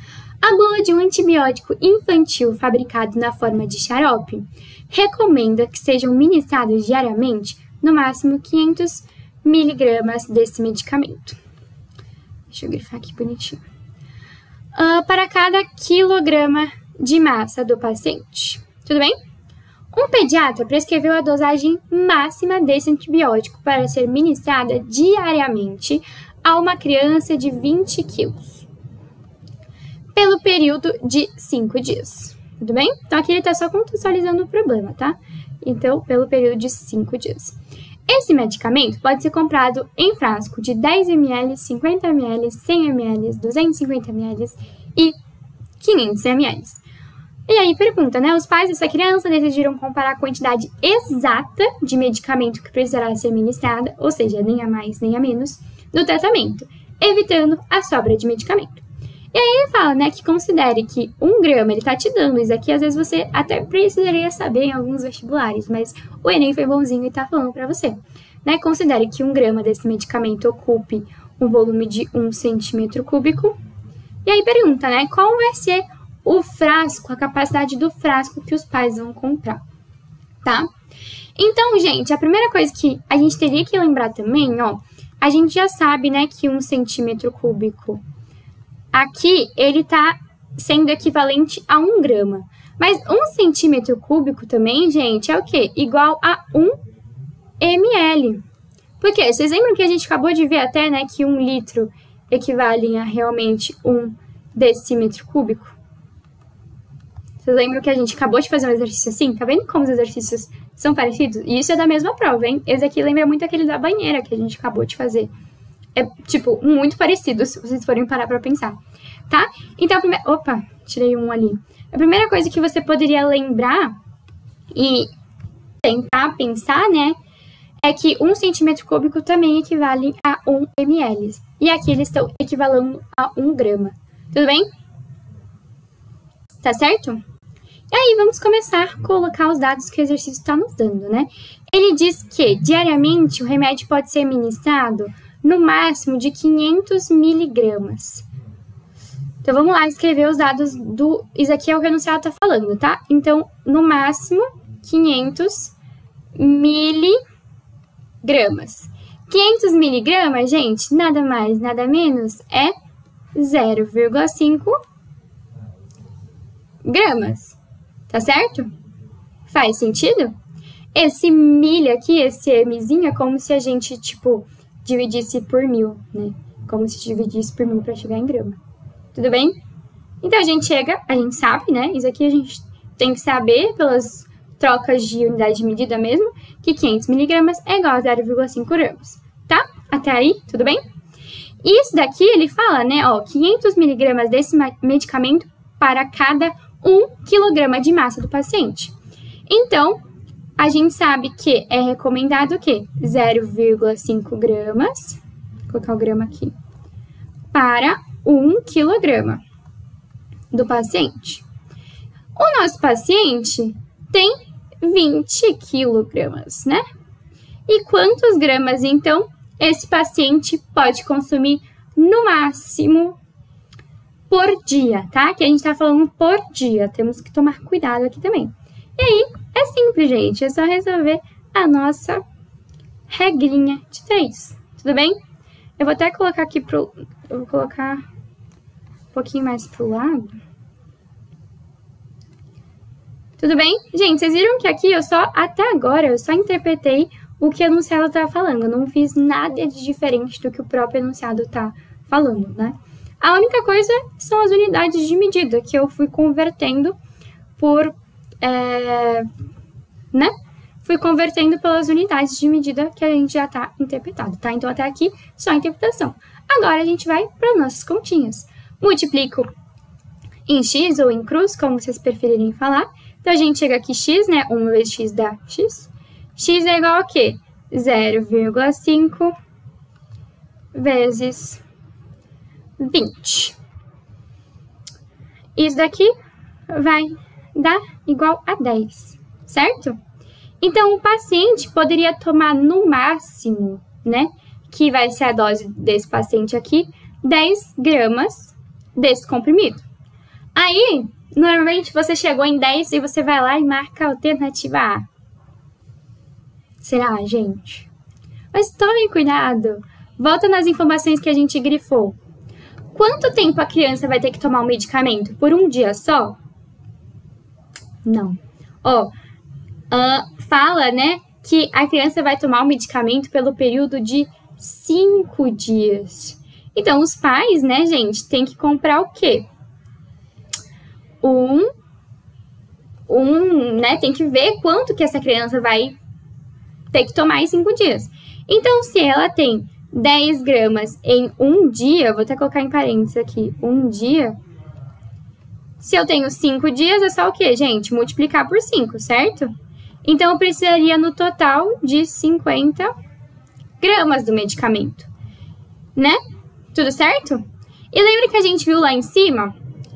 A bula de um antibiótico infantil fabricado na forma de xarope recomenda que sejam ministrados diariamente no máximo quinhentos miligramas desse medicamento. Deixa eu grifar aqui bonitinho. Uh, para cada quilograma de massa do paciente. Tudo bem? Um pediatra prescreveu a dosagem máxima desse antibiótico para ser ministrada diariamente a uma criança de vinte quilos, pelo período de cinco dias. Tudo bem? Então, aqui ele está só contextualizando o problema, tá? Então, pelo período de cinco dias. Esse medicamento pode ser comprado em frasco de dez mililitros, cinquenta mililitros, cem mililitros, duzentos e cinquenta mililitros e quinhentos mililitros. E aí pergunta, né? Os pais dessa criança decidiram comparar a quantidade exata de medicamento que precisará ser ministrada, ou seja, nem a mais nem a menos, no tratamento, evitando a sobra de medicamento. E aí ele fala, né, que considere que um grama, ele tá te dando isso aqui, às vezes você até precisaria saber em alguns vestibulares, mas o Enem foi bonzinho e tá falando pra você. Né? Considere que um grama desse medicamento ocupe um volume de um centímetro cúbico. E aí pergunta, né, qual vai ser o frasco, a capacidade do frasco que os pais vão comprar, tá? Então, gente, a primeira coisa que a gente teria que lembrar também, ó, a gente já sabe, né, que um centímetro cúbico aqui, ele tá sendo equivalente a um grama. Mas um centímetro cúbico também, gente, é o quê? Igual a um ml. Por quê? Vocês lembram que a gente acabou de ver até, né, que um litro equivale a realmente um decímetro cúbico? Vocês lembram que a gente acabou de fazer um exercício assim? Tá vendo como os exercícios são parecidos? E isso é da mesma prova, hein? Esse aqui lembra muito aquele da banheira que a gente acabou de fazer. É, tipo, muito parecido, se vocês forem parar pra pensar, tá? Então, a primeira... Opa, tirei um ali. A primeira coisa que você poderia lembrar e tentar pensar, né, é que um centímetro cúbico também equivale a um mililitro. E aqui eles estão equivalendo a um grama. Tudo bem? Tá certo? E aí, vamos começar a colocar os dados que o exercício está nos dando, né? Ele diz que, diariamente, o remédio pode ser ministrado no máximo de quinhentos miligramas. Então, vamos lá escrever os dados do... Isso aqui é o que o enunciado tá falando, tá? Então, no máximo, quinhentos miligramas. quinhentos miligramas, gente, nada mais, nada menos, é zero vírgula cinco gramas. Tá certo? Faz sentido? Esse milho aqui, esse Mzinho, é como se a gente, tipo, dividisse por mil, né? Como se dividisse por mil para chegar em grama. Tudo bem? Então, a gente chega, a gente sabe, né? Isso aqui a gente tem que saber, pelas trocas de unidade de medida mesmo, que quinhentos miligramas é igual a zero vírgula cinco gramas. Tá? Até aí, tudo bem? Isso daqui, ele fala, né? Ó, quinhentos miligramas desse medicamento para cada um quilograma de massa do paciente. Então, a gente sabe que é recomendado o quê? zero vírgula cinco gramas, vou colocar o grama aqui, para um quilograma do paciente. O nosso paciente tem vinte quilogramas, né? E quantos gramas, então, esse paciente pode consumir no máximo por dia, tá? Que a gente tá falando por dia. Temos que tomar cuidado aqui também. E aí, é simples, gente. É só resolver a nossa regrinha de três. Tudo bem? Eu vou até colocar aqui pro... Eu vou colocar um pouquinho mais pro lado. Tudo bem? Gente, vocês viram que aqui eu só... Até agora, eu só interpretei o que o enunciado tá falando. Eu não fiz nada de diferente do que o próprio enunciado tá falando, né? A única coisa são as unidades de medida, que eu fui convertendo por, é, né? Fui convertendo pelas unidades de medida que a gente já tá interpretado, tá? Então, até aqui, só a interpretação. Agora, a gente vai para as nossas continhas. Multiplico em x ou em cruz, como vocês preferirem falar. Então, a gente chega aqui x, né? um vezes x dá x. X é igual a quê? zero vírgula cinco vezes vinte. Isso daqui vai dar igual a dez, certo? Então, o paciente poderia tomar no máximo, né, que vai ser a dose desse paciente aqui, dez gramas desse comprimido. Aí, normalmente você chegou em dez e você vai lá e marca a alternativa A. Será, gente? Mas tome cuidado. Volta nas informações que a gente grifou. Quanto tempo a criança vai ter que tomar o medicamento? Por um dia só? Não. Ó, uh, fala, né, que a criança vai tomar o medicamento pelo período de cinco dias. Então, os pais, né, gente, tem que comprar o quê? Um, um, né, tem que ver quanto que essa criança vai ter que tomar em cinco dias. Então, se ela tem dez gramas em um dia, vou até colocar em parênteses aqui, um dia. Se eu tenho cinco dias, é só o quê, gente? Multiplicar por cinco, certo? Então, eu precisaria no total de cinquenta gramas do medicamento, né? Tudo certo? E lembra que a gente viu lá em cima?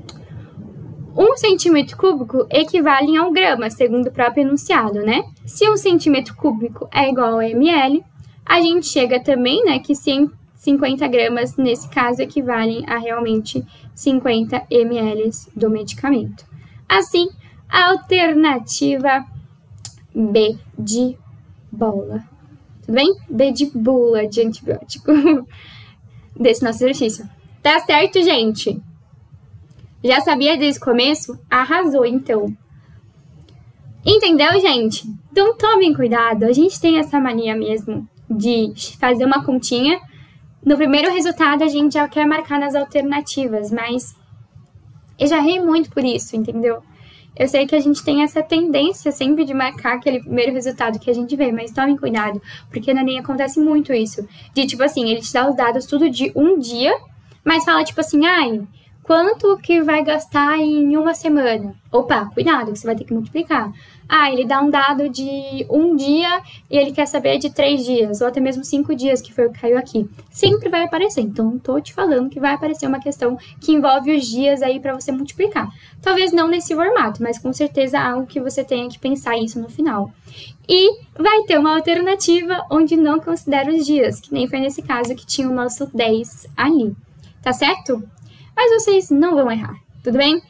Um centímetro cúbico equivale a um grama, segundo o próprio enunciado, né? Se um centímetro cúbico é igual a ml, a gente chega também, né, que cinquenta gramas, nesse caso, equivalem a realmente cinquenta mililitros do medicamento. Assim, a alternativa B de bola. Tudo bem? B de bula de antibiótico desse nosso exercício. Tá certo, gente? Já sabia desde o começo? Arrasou, então. Entendeu, gente? Então tomem cuidado. A gente tem essa mania mesmo de fazer uma continha. No primeiro resultado, a gente já quer marcar nas alternativas, mas eu já errei muito por isso, entendeu? Eu sei que a gente tem essa tendência sempre de marcar aquele primeiro resultado que a gente vê, mas tomem cuidado, porque na Enem acontece muito isso. De, tipo assim, ele te dá os dados tudo de um dia, mas fala, tipo assim, ai, quanto que vai gastar em uma semana? Opa, cuidado, que você vai ter que multiplicar. Ah, ele dá um dado de um dia e ele quer saber de três dias, ou até mesmo cinco dias, que foi o que caiu aqui. Sempre vai aparecer, então tô te falando que vai aparecer uma questão que envolve os dias aí para você multiplicar. Talvez não nesse formato, mas com certeza algo que você tenha que pensar isso no final. E vai ter uma alternativa onde não considera os dias, que nem foi nesse caso que tinha o nosso dez ali, tá certo? Mas vocês não vão errar, tudo bem?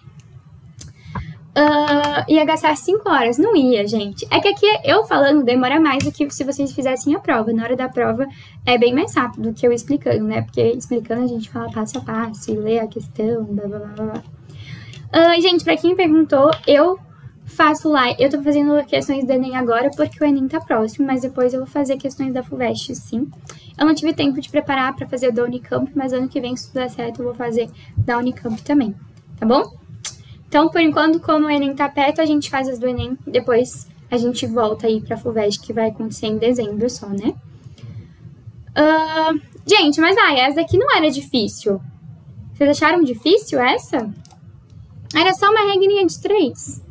Uh, ia gastar cinco horas, não ia, gente. É que aqui eu falando demora mais do que se vocês fizessem a prova. Na hora da prova é bem mais rápido do que eu explicando, né? Porque explicando a gente fala passo a passo, lê a questão, blá blá blá blá. Uh, gente, pra quem perguntou, eu faço lá, eu tô fazendo questões do Enem agora porque o Enem tá próximo, mas depois eu vou fazer questões da FUVEST, sim. Eu não tive tempo de preparar pra fazer da Unicamp, mas ano que vem, se tudo der certo, eu vou fazer da Unicamp também, tá bom? Então, por enquanto, como o Enem tá perto, a gente faz as do Enem, depois a gente volta aí pra FUVEST, que vai acontecer em dezembro só, né? Uh, gente, mas ah, essa aqui não era difícil. Vocês acharam difícil essa? Era só uma regrinha de três.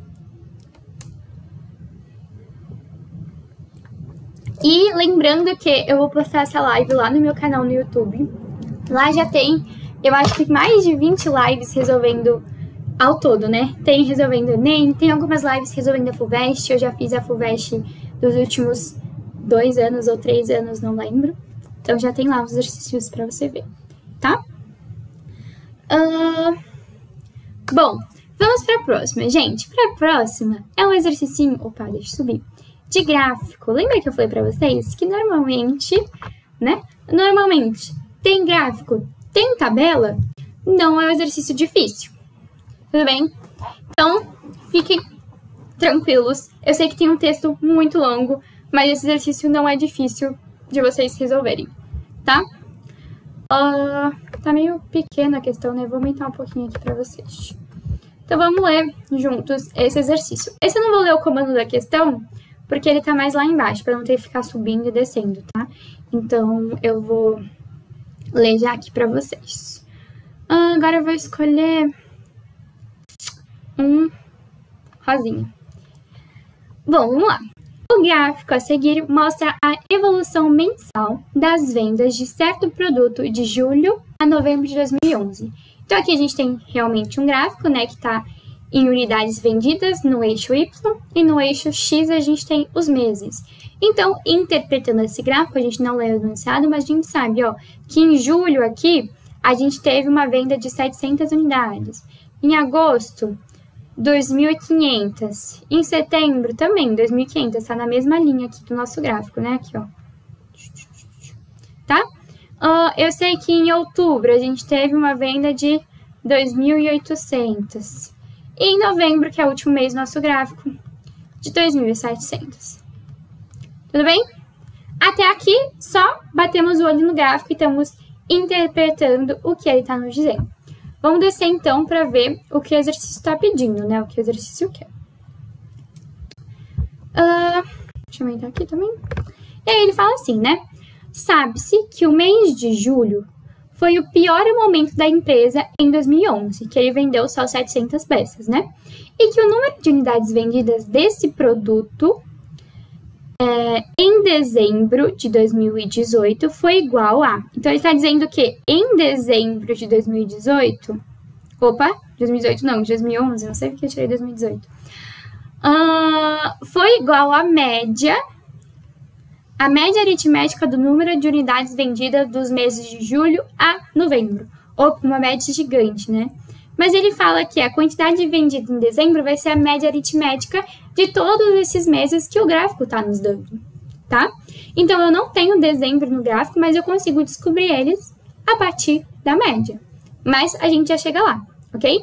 E lembrando que eu vou postar essa live lá no meu canal no YouTube. Lá já tem, eu acho que mais de vinte lives resolvendo ao todo, né? Tem resolvendo Enem, tem algumas lives resolvendo a FUVEST. Eu já fiz a FUVEST dos últimos dois anos ou três anos, não lembro. Então já tem lá os exercícios pra você ver, tá? Uh... Bom, vamos pra próxima. Gente, pra próxima é um exercício... Opa, deixa eu subir. De gráfico. Lembra que eu falei pra vocês que normalmente, né? Normalmente tem gráfico, tem tabela, não é um exercício difícil. Tudo bem? Então, fiquem tranquilos. Eu sei que tem um texto muito longo, mas esse exercício não é difícil de vocês resolverem, tá? Uh, tá meio pequena a questão, né? Vou aumentar um pouquinho aqui pra vocês. Então, vamos ler juntos esse exercício. Esse eu não vou ler o comando da questão, porque ele tá mais lá embaixo, pra não ter que ficar subindo e descendo, tá? Então, eu vou ler já aqui pra vocês. Uh, agora eu vou escolher um rosinha. Bom, vamos lá. O gráfico a seguir mostra a evolução mensal das vendas de certo produto de julho a novembro de dois mil e onze. Então, aqui a gente tem realmente um gráfico, né, que está em unidades vendidas no eixo Y e no eixo X a gente tem os meses. Então, interpretando esse gráfico, a gente não lê o enunciado, mas a gente sabe, ó, que em julho aqui a gente teve uma venda de setecentas unidades. Em agosto, dois mil e quinhentos. Em setembro, também, dois mil e quinhentos. Tá na mesma linha aqui do nosso gráfico, né? Aqui, ó. Tá? Uh, eu sei que em outubro a gente teve uma venda de dois mil e oitocentos. E em novembro, que é o último mês do nosso gráfico, de dois mil e setecentos. Tudo bem? Até aqui, só batemos o olho no gráfico e estamos interpretando o que ele está nos dizendo. Vamos descer, então, para ver o que o exercício está pedindo, né? O que o exercício quer. Uh, deixa eu aumentar aqui também. E aí ele fala assim, né? Sabe-se que o mês de julho foi o pior momento da empresa em dois mil e onze, que ele vendeu só setecentas peças, né? E que o número de unidades vendidas desse produto é, em dezembro de dois mil e dezoito foi igual a... Então, ele está dizendo que em dezembro de dois mil e dezoito... Opa, dois mil e dezoito não, de dois mil e onze, não sei porque eu tirei dois mil e dezoito. Uh, foi igual a média... A média aritmética do número de unidades vendidas dos meses de julho a novembro. Ou uma média gigante, né? Mas ele fala que a quantidade vendida em dezembro vai ser a média aritmética de todos esses meses que o gráfico está nos dando, tá? Então, eu não tenho dezembro no gráfico, mas eu consigo descobrir eles a partir da média. Mas a gente já chega lá, ok?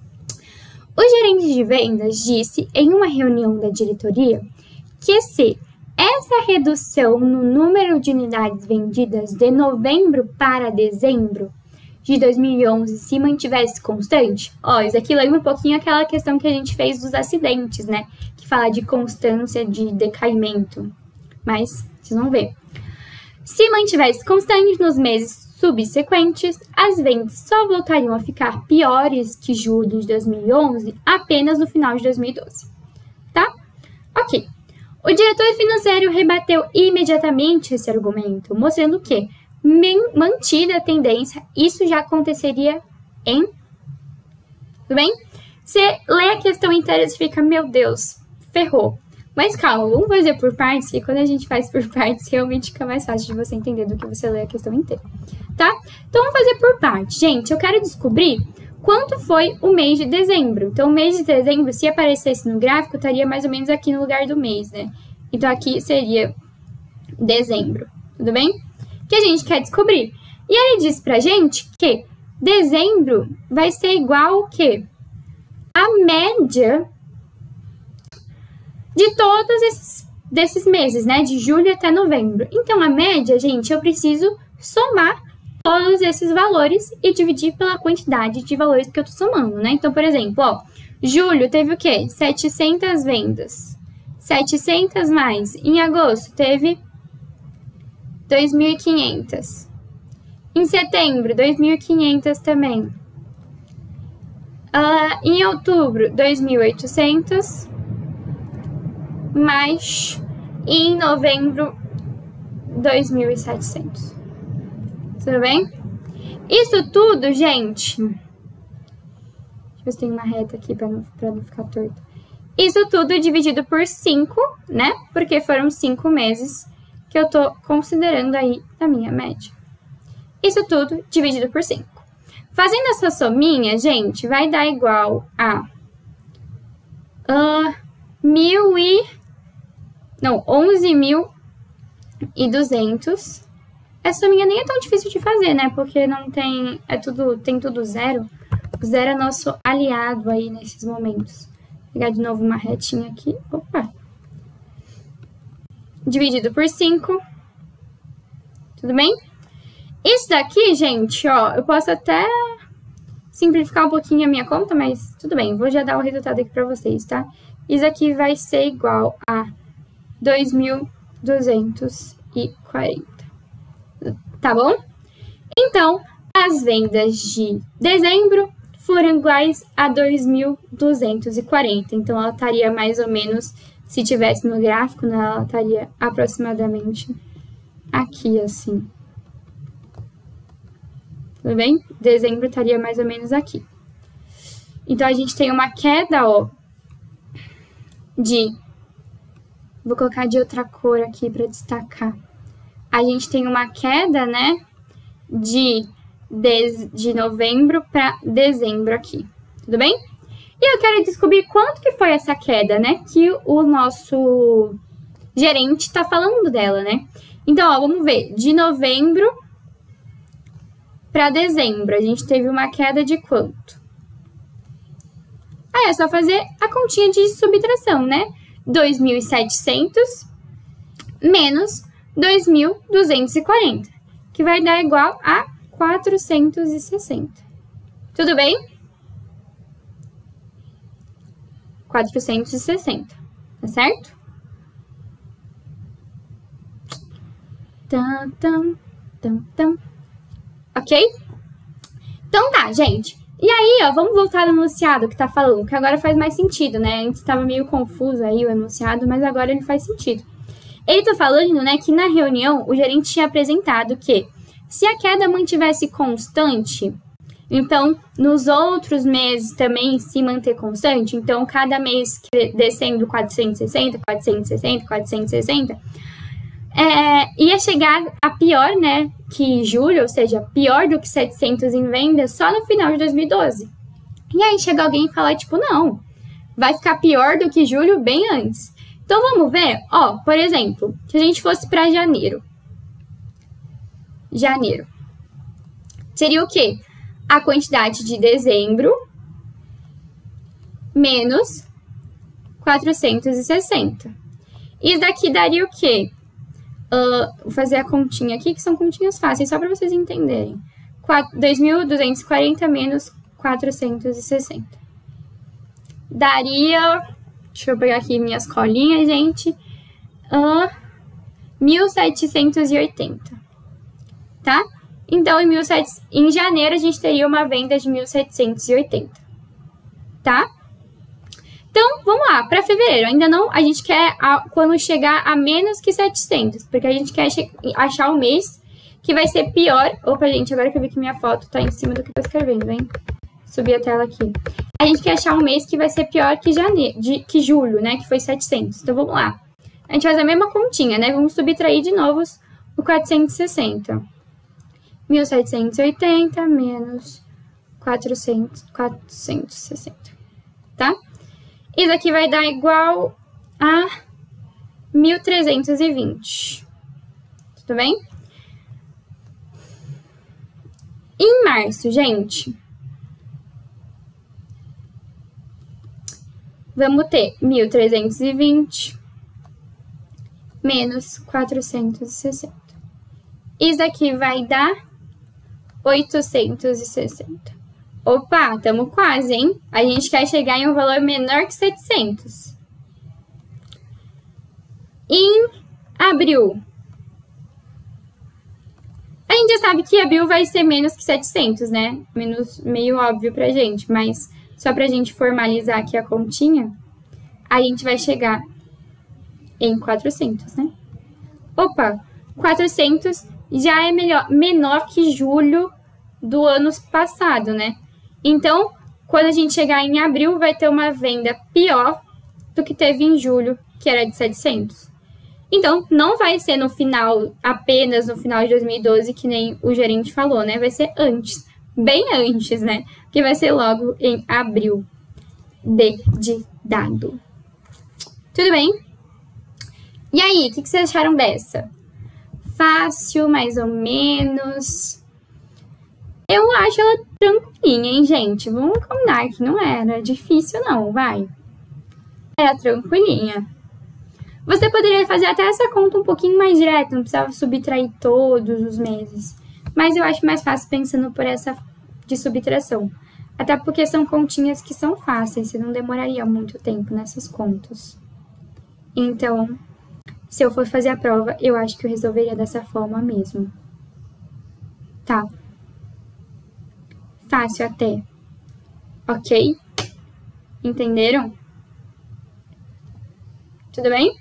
O gerente de vendas disse em uma reunião da diretoria que se essa redução no número de unidades vendidas de novembro para dezembro de dois mil e onze se mantivesse constante, ó, isso aqui lembra um pouquinho aquela questão que a gente fez dos acidentes, né? Que fala de constância de decaimento. Mas, vocês vão ver. Se mantivesse constante nos meses subsequentes, as vendas só voltariam a ficar piores que julho de dois mil e onze apenas no final de dois mil e doze. Tá? Ok. O diretor financeiro rebateu imediatamente esse argumento, mostrando que, mantida a tendência, isso já aconteceria em... Tudo bem? Você lê a questão inteira e fica, meu Deus, ferrou. Mas calma, vamos fazer por partes, que quando a gente faz por partes, realmente fica mais fácil de você entender do que você lê a questão inteira, tá? Então, vamos fazer por partes. Gente, eu quero descobrir quanto foi o mês de dezembro. Então, o mês de dezembro, se aparecesse no gráfico, estaria mais ou menos aqui no lugar do mês, né? Então, aqui seria dezembro, tudo bem? Que a gente quer descobrir. E ele diz pra gente que dezembro vai ser igual ao quê? A média de todos esses desses meses, né? De julho até novembro. Então, a média, gente, eu preciso somar todos esses valores e dividir pela quantidade de valores que eu tô somando, né? Então, por exemplo, ó, julho teve o quê? setecentas vendas. setecentas mais. Em agosto teve dois mil e quinhentas. Em setembro, dois mil e quinhentas também. Uh, em outubro, dois mil e oitocentos. Mais. E em novembro, dois mil e setecentos. Tudo bem? Isso tudo, gente... Deixa eu ver se tem uma reta aqui para não, pra não ficar torto. Isso tudo dividido por cinco, né? Porque foram cinco meses que eu tô considerando aí na minha média. Isso tudo dividido por cinco. Fazendo essa sominha, gente, vai dar igual a... Uh, mil e... Não, onze mil e duzentos. Essa sominha nem é tão difícil de fazer, né? Porque não tem... É tudo, tem tudo zero. O zero é nosso aliado aí nesses momentos. Vou pegar de novo uma retinha aqui. Opa! Dividido por cinco. Tudo bem? Isso daqui, gente, ó, eu posso até simplificar um pouquinho a minha conta, mas tudo bem. Vou já dar o resultado aqui pra vocês, tá? Isso aqui vai ser igual a dois mil duzentos e quarenta. Tá bom? Então, as vendas de dezembro foram iguais a dois mil duzentos e quarenta. Então, ela estaria mais ou menos, se tivesse no gráfico, né, ela estaria aproximadamente aqui, assim. Tudo bem? Dezembro estaria mais ou menos aqui. Então, a gente tem uma queda, ó, de... Vou colocar de outra cor aqui para destacar. A gente tem uma queda, né, de, de, de novembro para dezembro aqui. Tudo bem? E eu quero descobrir quanto que foi essa queda, né? Que o nosso gerente tá falando dela, né? Então, ó, vamos ver. De novembro para dezembro, a gente teve uma queda de quanto? Aí é só fazer a continha de subtração, né? dois mil e setecentos menos dois mil duzentos e quarenta, que vai dar igual a quatrocentos e sessenta. Tudo bem? quatrocentos e sessenta, tá certo? Tam, tam, tam, tam. Ok? Então tá, gente. E aí, ó, vamos voltar no enunciado que tá falando, que agora faz mais sentido, né? Antes tava meio confuso aí o enunciado, mas agora ele faz sentido. Ele tá falando, né, que na reunião o gerente tinha apresentado que se a queda mantivesse constante, então nos outros meses também se manter constante, então cada mês descendo quatrocentos e sessenta, quatrocentos e sessenta, quatrocentos e sessenta, é, ia chegar a pior, né, que julho, ou seja, pior do que setecentos em vendas só no final de dois mil e doze. E aí chega alguém e fala, tipo, não, vai ficar pior do que julho bem antes. Então, vamos ver, ó, por exemplo, se a gente fosse para janeiro. Janeiro. Seria o quê? A quantidade de dezembro menos quatrocentos e sessenta. Isso daqui daria o quê? Uh, vou fazer a continha aqui, que são continhas fáceis, só para vocês entenderem. dois mil duzentos e quarenta menos quatrocentos e sessenta. Daria, deixa eu pegar aqui minhas colinhas, gente, uh, mil setecentos e oitenta, tá? Então, em, mil e setecentos, em janeiro, a gente teria uma venda de mil setecentos e oitenta, tá? Então, vamos lá, para fevereiro, ainda não, a gente quer a, quando chegar a menos que setecentos, porque a gente quer achar o mês que vai ser pior. Opa, gente, agora que eu vi que minha foto tá em cima do que eu tô escrevendo, hein? Subi a tela aqui. A gente quer achar um mês que vai ser pior que, janeiro, de, que julho, né, que foi setecentos. Então, vamos lá. A gente faz a mesma continha, né? Vamos subtrair de novo o quatrocentos e sessenta. mil setecentos e oitenta menos quatrocentos, quatrocentos e sessenta, tá? Isso aqui vai dar igual a mil trezentos e vinte. Tudo bem? Em março, gente, vamos ter mil trezentos e vinte menos quatrocentos e sessenta. Isso aqui vai dar oitocentos e sessenta. Opa, estamos quase, hein? A gente quer chegar em um valor menor que setecentos. Em abril, a gente já sabe que abril vai ser menos que setecentos, né? Menos, meio óbvio pra gente, mas só pra gente formalizar aqui a continha, a gente vai chegar em quatrocentos, né? Opa, quatrocentos já é melhor, menor que julho do ano passado, né? Então, quando a gente chegar em abril, vai ter uma venda pior do que teve em julho, que era de setecentos. Então, não vai ser no final, apenas no final de dois mil e doze, que nem o gerente falou, né? Vai ser antes, bem antes, né? Que vai ser logo em abril de, de dado. Tudo bem? E aí, o que, que vocês acharam dessa? Fácil, mais ou menos. Eu acho ela tranquilinha, hein, gente? Vamos combinar que não era difícil, não, vai. Era tranquilinha. Você poderia fazer até essa conta um pouquinho mais direto, não precisava subtrair todos os meses. Mas eu acho mais fácil pensando por essa de subtração. Até porque são continhas que são fáceis, você não demoraria muito tempo nessas contas. Então, se eu for fazer a prova, eu acho que eu resolveria dessa forma mesmo. Tá? Fácil até. Ok? Entenderam? Tudo bem?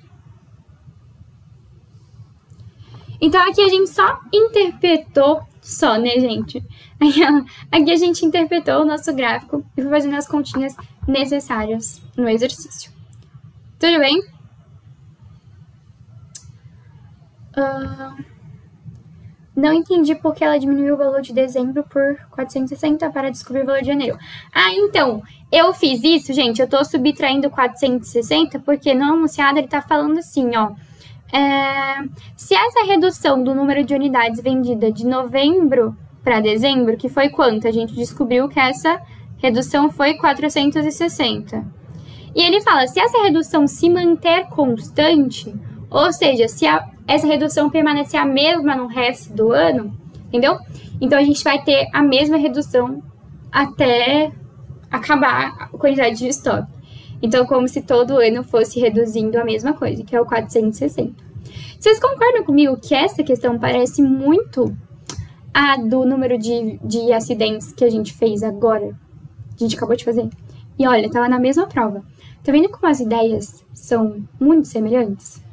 Então, aqui a gente só interpretou, só, né, gente? Aqui a gente interpretou o nosso gráfico e foi fazendo as continhas necessárias no exercício. Tudo bem? Uh, Não entendi por que ela diminuiu o valor de dezembro por quatrocentos e sessenta para descobrir o valor de janeiro. Ah, então, eu fiz isso, gente, eu tô subtraindo quatrocentos e sessenta porque no anunciado ele tá falando assim, ó. É, se essa redução do número de unidades vendidas de novembro para dezembro, que foi quanto? A gente descobriu que essa redução foi quatrocentos e sessenta. E ele fala, se essa redução se manter constante, ou seja, se a essa redução permanecer a mesma no resto do ano, entendeu? Então, a gente vai ter a mesma redução até acabar a quantidade de estoque. Então, como se todo ano fosse reduzindo a mesma coisa, que é o quatrocentos e sessenta. Vocês concordam comigo que essa questão parece muito a do número de, de acidentes que a gente fez agora? A gente acabou de fazer. E olha, tava na mesma prova. Tá vendo como as ideias são muito semelhantes?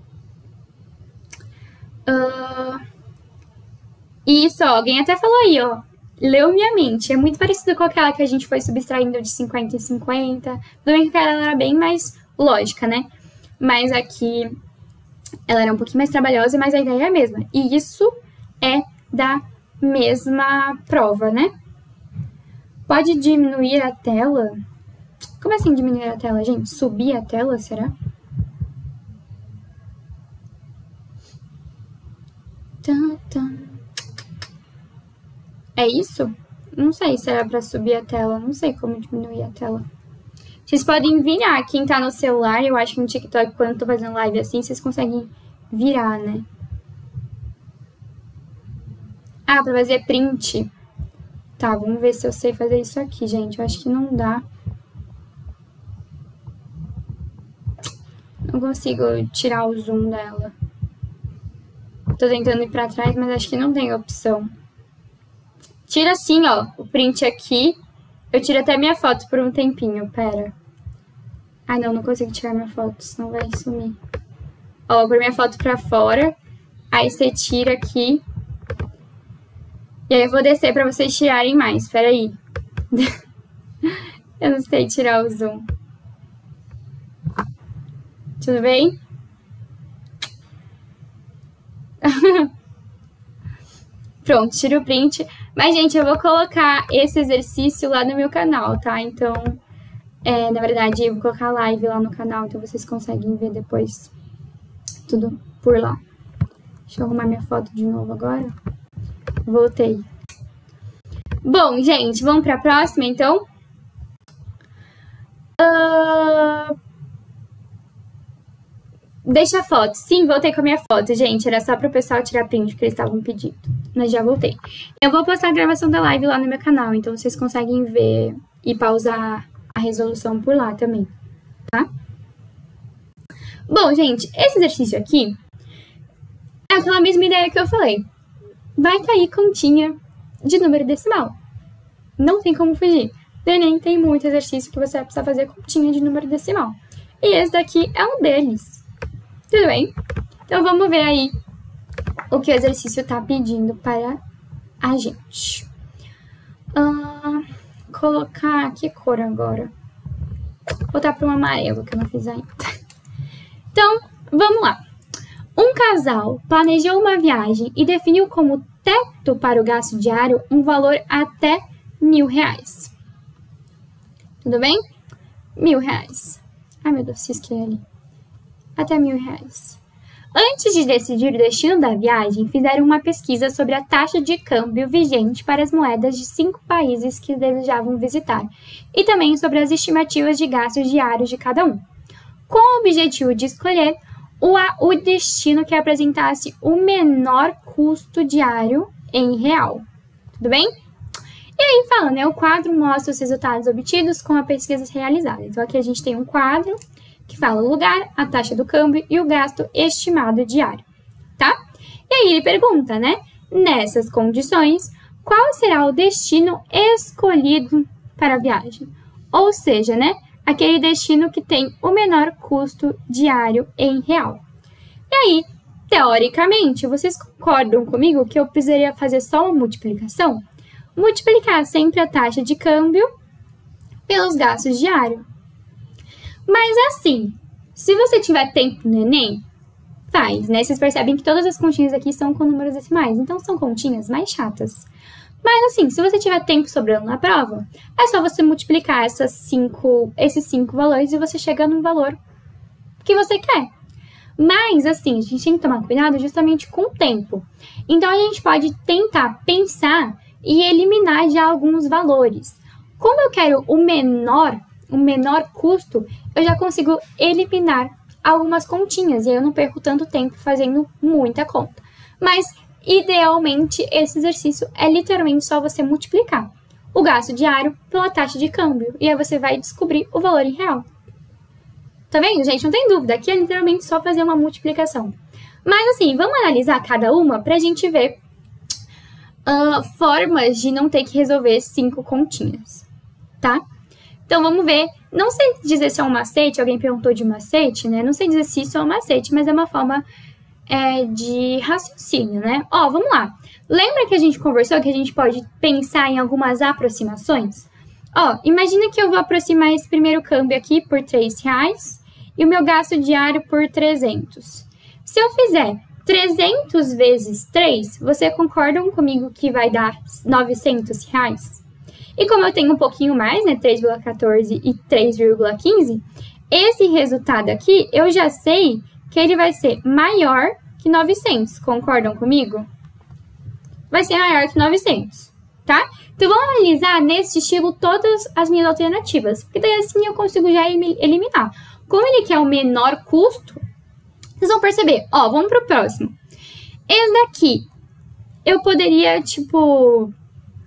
Uh, isso, ó, alguém até falou aí, ó. Leu minha mente. É muito parecido com aquela que a gente foi subtraindo de cinquenta em cinquenta. Tudo bem que ela era bem mais lógica, né? Mas aqui ela era um pouquinho mais trabalhosa, mas a ideia é a mesma. E isso é da mesma prova, né? Pode diminuir a tela? Como assim diminuir a tela, gente? Subir a tela, será? É isso? Não sei se era pra subir a tela. Não sei como diminuir a tela. Vocês podem virar. Quem tá no celular, eu acho que no TikTok, quando eu tô fazendo live assim, vocês conseguem virar, né? Ah, pra fazer print. Tá, vamos ver se eu sei fazer isso aqui, gente. Eu acho que não dá. Não consigo tirar o zoom dela. Tô tentando ir pra trás, mas acho que não tem opção. Tira assim, ó, o print aqui. Eu tiro até minha foto por um tempinho, pera. Ah, não, não consigo tirar minha foto, senão vai sumir. Ó, vou pôr minha foto pra fora. Aí você tira aqui. E aí eu vou descer pra vocês tirarem mais, pera aí. Eu não sei tirar o zoom. Tudo bem? Pronto, tira o print. Mas, gente, eu vou colocar esse exercício lá no meu canal, tá? Então, é, na verdade, eu vou colocar live lá no canal, então vocês conseguem ver depois tudo por lá. Deixa eu arrumar minha foto de novo agora. Voltei. Bom, gente, vamos pra próxima, então? Uh... Deixa a foto. Sim, voltei com a minha foto, gente. Era só pro pessoal tirar print que eles estavam pedindo. Mas já voltei. Eu vou postar a gravação da live lá no meu canal, então vocês conseguem ver e pausar a resolução por lá também, tá? Bom, gente, esse exercício aqui é aquela mesma ideia que eu falei. Vai cair continha de número decimal. Não tem como fugir. No Enem tem muito exercício que você vai precisar fazer continha de número decimal. E esse daqui é um deles. Tudo bem? Então, vamos ver aí o que o exercício está pedindo para a gente. Uh, colocar... Que cor agora? Vou botar para um amarelo, que eu não fiz ainda. Então, vamos lá. Um casal planejou uma viagem e definiu como teto para o gasto diário um valor até mil reais. Tudo bem? Mil reais. Ai, meu Deus, cisquei ali. Até mil reais. Antes de decidir o destino da viagem, fizeram uma pesquisa sobre a taxa de câmbio vigente para as moedas de cinco países que desejavam visitar e também sobre as estimativas de gastos diários de cada um, com o objetivo de escolher o, o destino que apresentasse o menor custo diário em real. Tudo bem? E aí, falando, né, o quadro mostra os resultados obtidos com a pesquisa realizada. Então, aqui a gente tem um quadro que fala o lugar, a taxa do câmbio e o gasto estimado diário, tá? E aí ele pergunta, né? Nessas condições, qual será o destino escolhido para a viagem? Ou seja, né? Aquele destino que tem o menor custo diário em real. E aí, teoricamente, vocês concordam comigo que eu precisaria fazer só uma multiplicação? Multiplicar sempre a taxa de câmbio pelos gastos diários. Mas assim, se você tiver tempo no Enem, faz, né? Vocês percebem que todas as continhas aqui são com números decimais, então são continhas mais chatas. Mas assim, se você tiver tempo sobrando na prova, é só você multiplicar essas cinco, esses cinco valores e você chega num valor que você quer. Mas assim, a gente tem que tomar cuidado justamente com o tempo. Então a gente pode tentar pensar e eliminar já alguns valores. Como eu quero o menor, o menor custo, eu já consigo eliminar algumas continhas e aí eu não perco tanto tempo fazendo muita conta. Mas, idealmente, esse exercício é literalmente só você multiplicar o gasto diário pela taxa de câmbio e aí você vai descobrir o valor em real. Tá vendo, gente? Não tem dúvida, aqui é literalmente só fazer uma multiplicação. Mas assim, vamos analisar cada uma pra gente ver uh, formas de não ter que resolver cinco continhas, tá? Então, vamos ver. Não sei dizer se é um macete, alguém perguntou de macete, né? Não sei dizer se isso é um macete, mas é uma forma é, de raciocínio, né? Ó, vamos lá. Lembra que a gente conversou que a gente pode pensar em algumas aproximações? Ó, imagina que eu vou aproximar esse primeiro câmbio aqui por três reais e o meu gasto diário por trezentos. Se eu fizer trezentos vezes três, vocês concordam comigo que vai dar novecentos reais? E como eu tenho um pouquinho mais, né, três vírgula quatorze e três vírgula quinze, esse resultado aqui, eu já sei que ele vai ser maior que novecentos. Concordam comigo? Vai ser maior que novecentos, tá? Então, vamos analisar nesse estilo todas as minhas alternativas, porque daí assim eu consigo já eliminar. Como ele quer o menor custo, vocês vão perceber. Ó, vamos pro próximo. Esse daqui, eu poderia, tipo...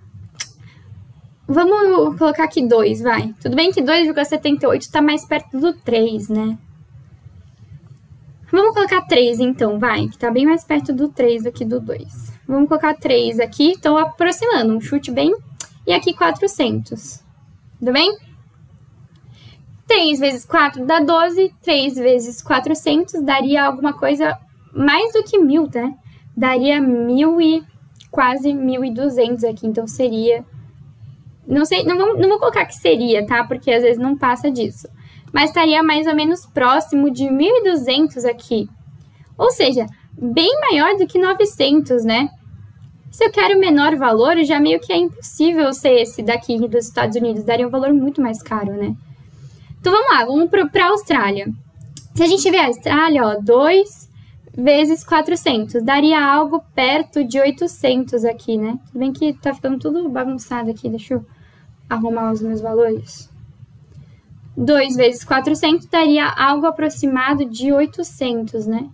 Vamos colocar aqui dois, vai. Tudo bem que dois vírgula setenta e oito está mais perto do três, né? Vamos colocar três, então, vai. Que tá bem mais perto do três do que do dois. Vamos colocar três aqui. Estou aproximando, um chute bem... E aqui quatrocentos. Tudo bem? três vezes quatro dá doze. três vezes quatrocentos daria alguma coisa mais do que mil, né? Daria mil e... quase mil e duzentos aqui. Então, seria... Não sei, não vou, não vou colocar que seria, tá? Porque às vezes não passa disso. Mas estaria mais ou menos próximo de mil e duzentos aqui. Ou seja, bem maior do que novecentos, né? Se eu quero menor valor, já meio que é impossível ser esse daqui dos Estados Unidos. Daria um valor muito mais caro, né? Então, vamos lá. Vamos para a Austrália. Se a gente ver a Austrália, ó, dois vezes quatrocentos. Daria algo perto de oitocentos aqui, né? Tudo bem que tá ficando tudo bagunçado aqui. Deixa eu arrumar os meus valores. dois vezes quatrocentos daria algo aproximado de oitocentos, né?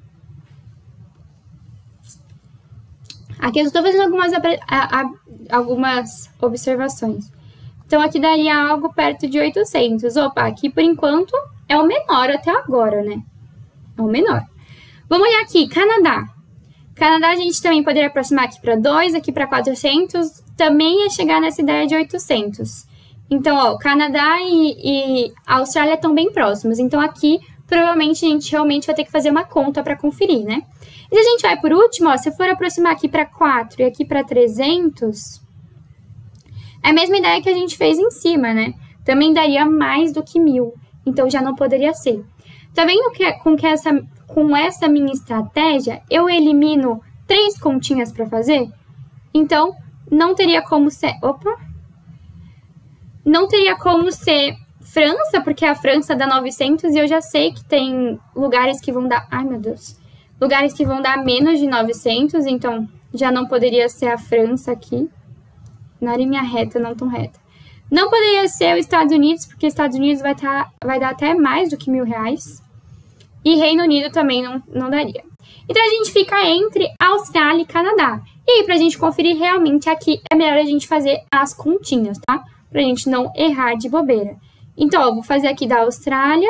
Aqui eu estou fazendo algumas, a, a, algumas observações. Então, aqui daria algo perto de oitocentos. Opa, aqui por enquanto é o menor até agora, né? É o menor. Vamos olhar aqui, Canadá. Canadá a gente também poderia aproximar aqui para dois, aqui para quatrocentos. Também ia chegar nessa ideia de oitocentos. Então, ó, o Canadá e, e a Austrália estão bem próximos. Então, aqui, provavelmente, a gente realmente vai ter que fazer uma conta para conferir, né? E se a gente vai por último, ó, se eu for aproximar aqui para quatro e aqui para trezentos, é a mesma ideia que a gente fez em cima, né? Também daria mais do que mil. Então, já não poderia ser. Tá vendo que com, que essa, com essa minha estratégia, eu elimino três continhas para fazer? Então, não teria como ser... Opa! Não teria como ser França, porque a França dá novecentos e eu já sei que tem lugares que vão dar... Ai, meu Deus. Lugares que vão dar menos de novecentos, então já não poderia ser a França aqui. Na linha reta, não tão reta. Não poderia ser os Estados Unidos, porque os Estados Unidos vai, tá, vai dar até mais do que mil reais. E Reino Unido também não, não daria. Então, a gente fica entre Austrália e Canadá. E aí, pra gente conferir realmente aqui, é melhor a gente fazer as continhas, tá? Pra gente não errar de bobeira. Então, ó, vou fazer aqui da Austrália.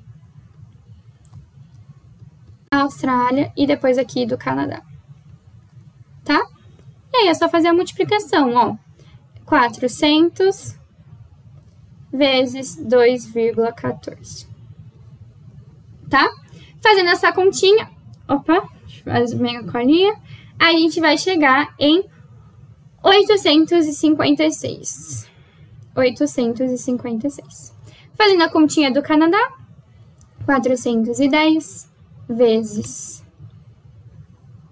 Austrália e depois aqui do Canadá. Tá? E aí, é só fazer a multiplicação, ó. quatrocentos vezes dois vírgula quatorze. Tá? Fazendo essa continha, opa, faz minha colinha, a gente vai chegar em oitocentos e cinquenta e seis. oitocentos e cinquenta e seis. Fazendo a continha do Canadá, quatrocentos e dez vezes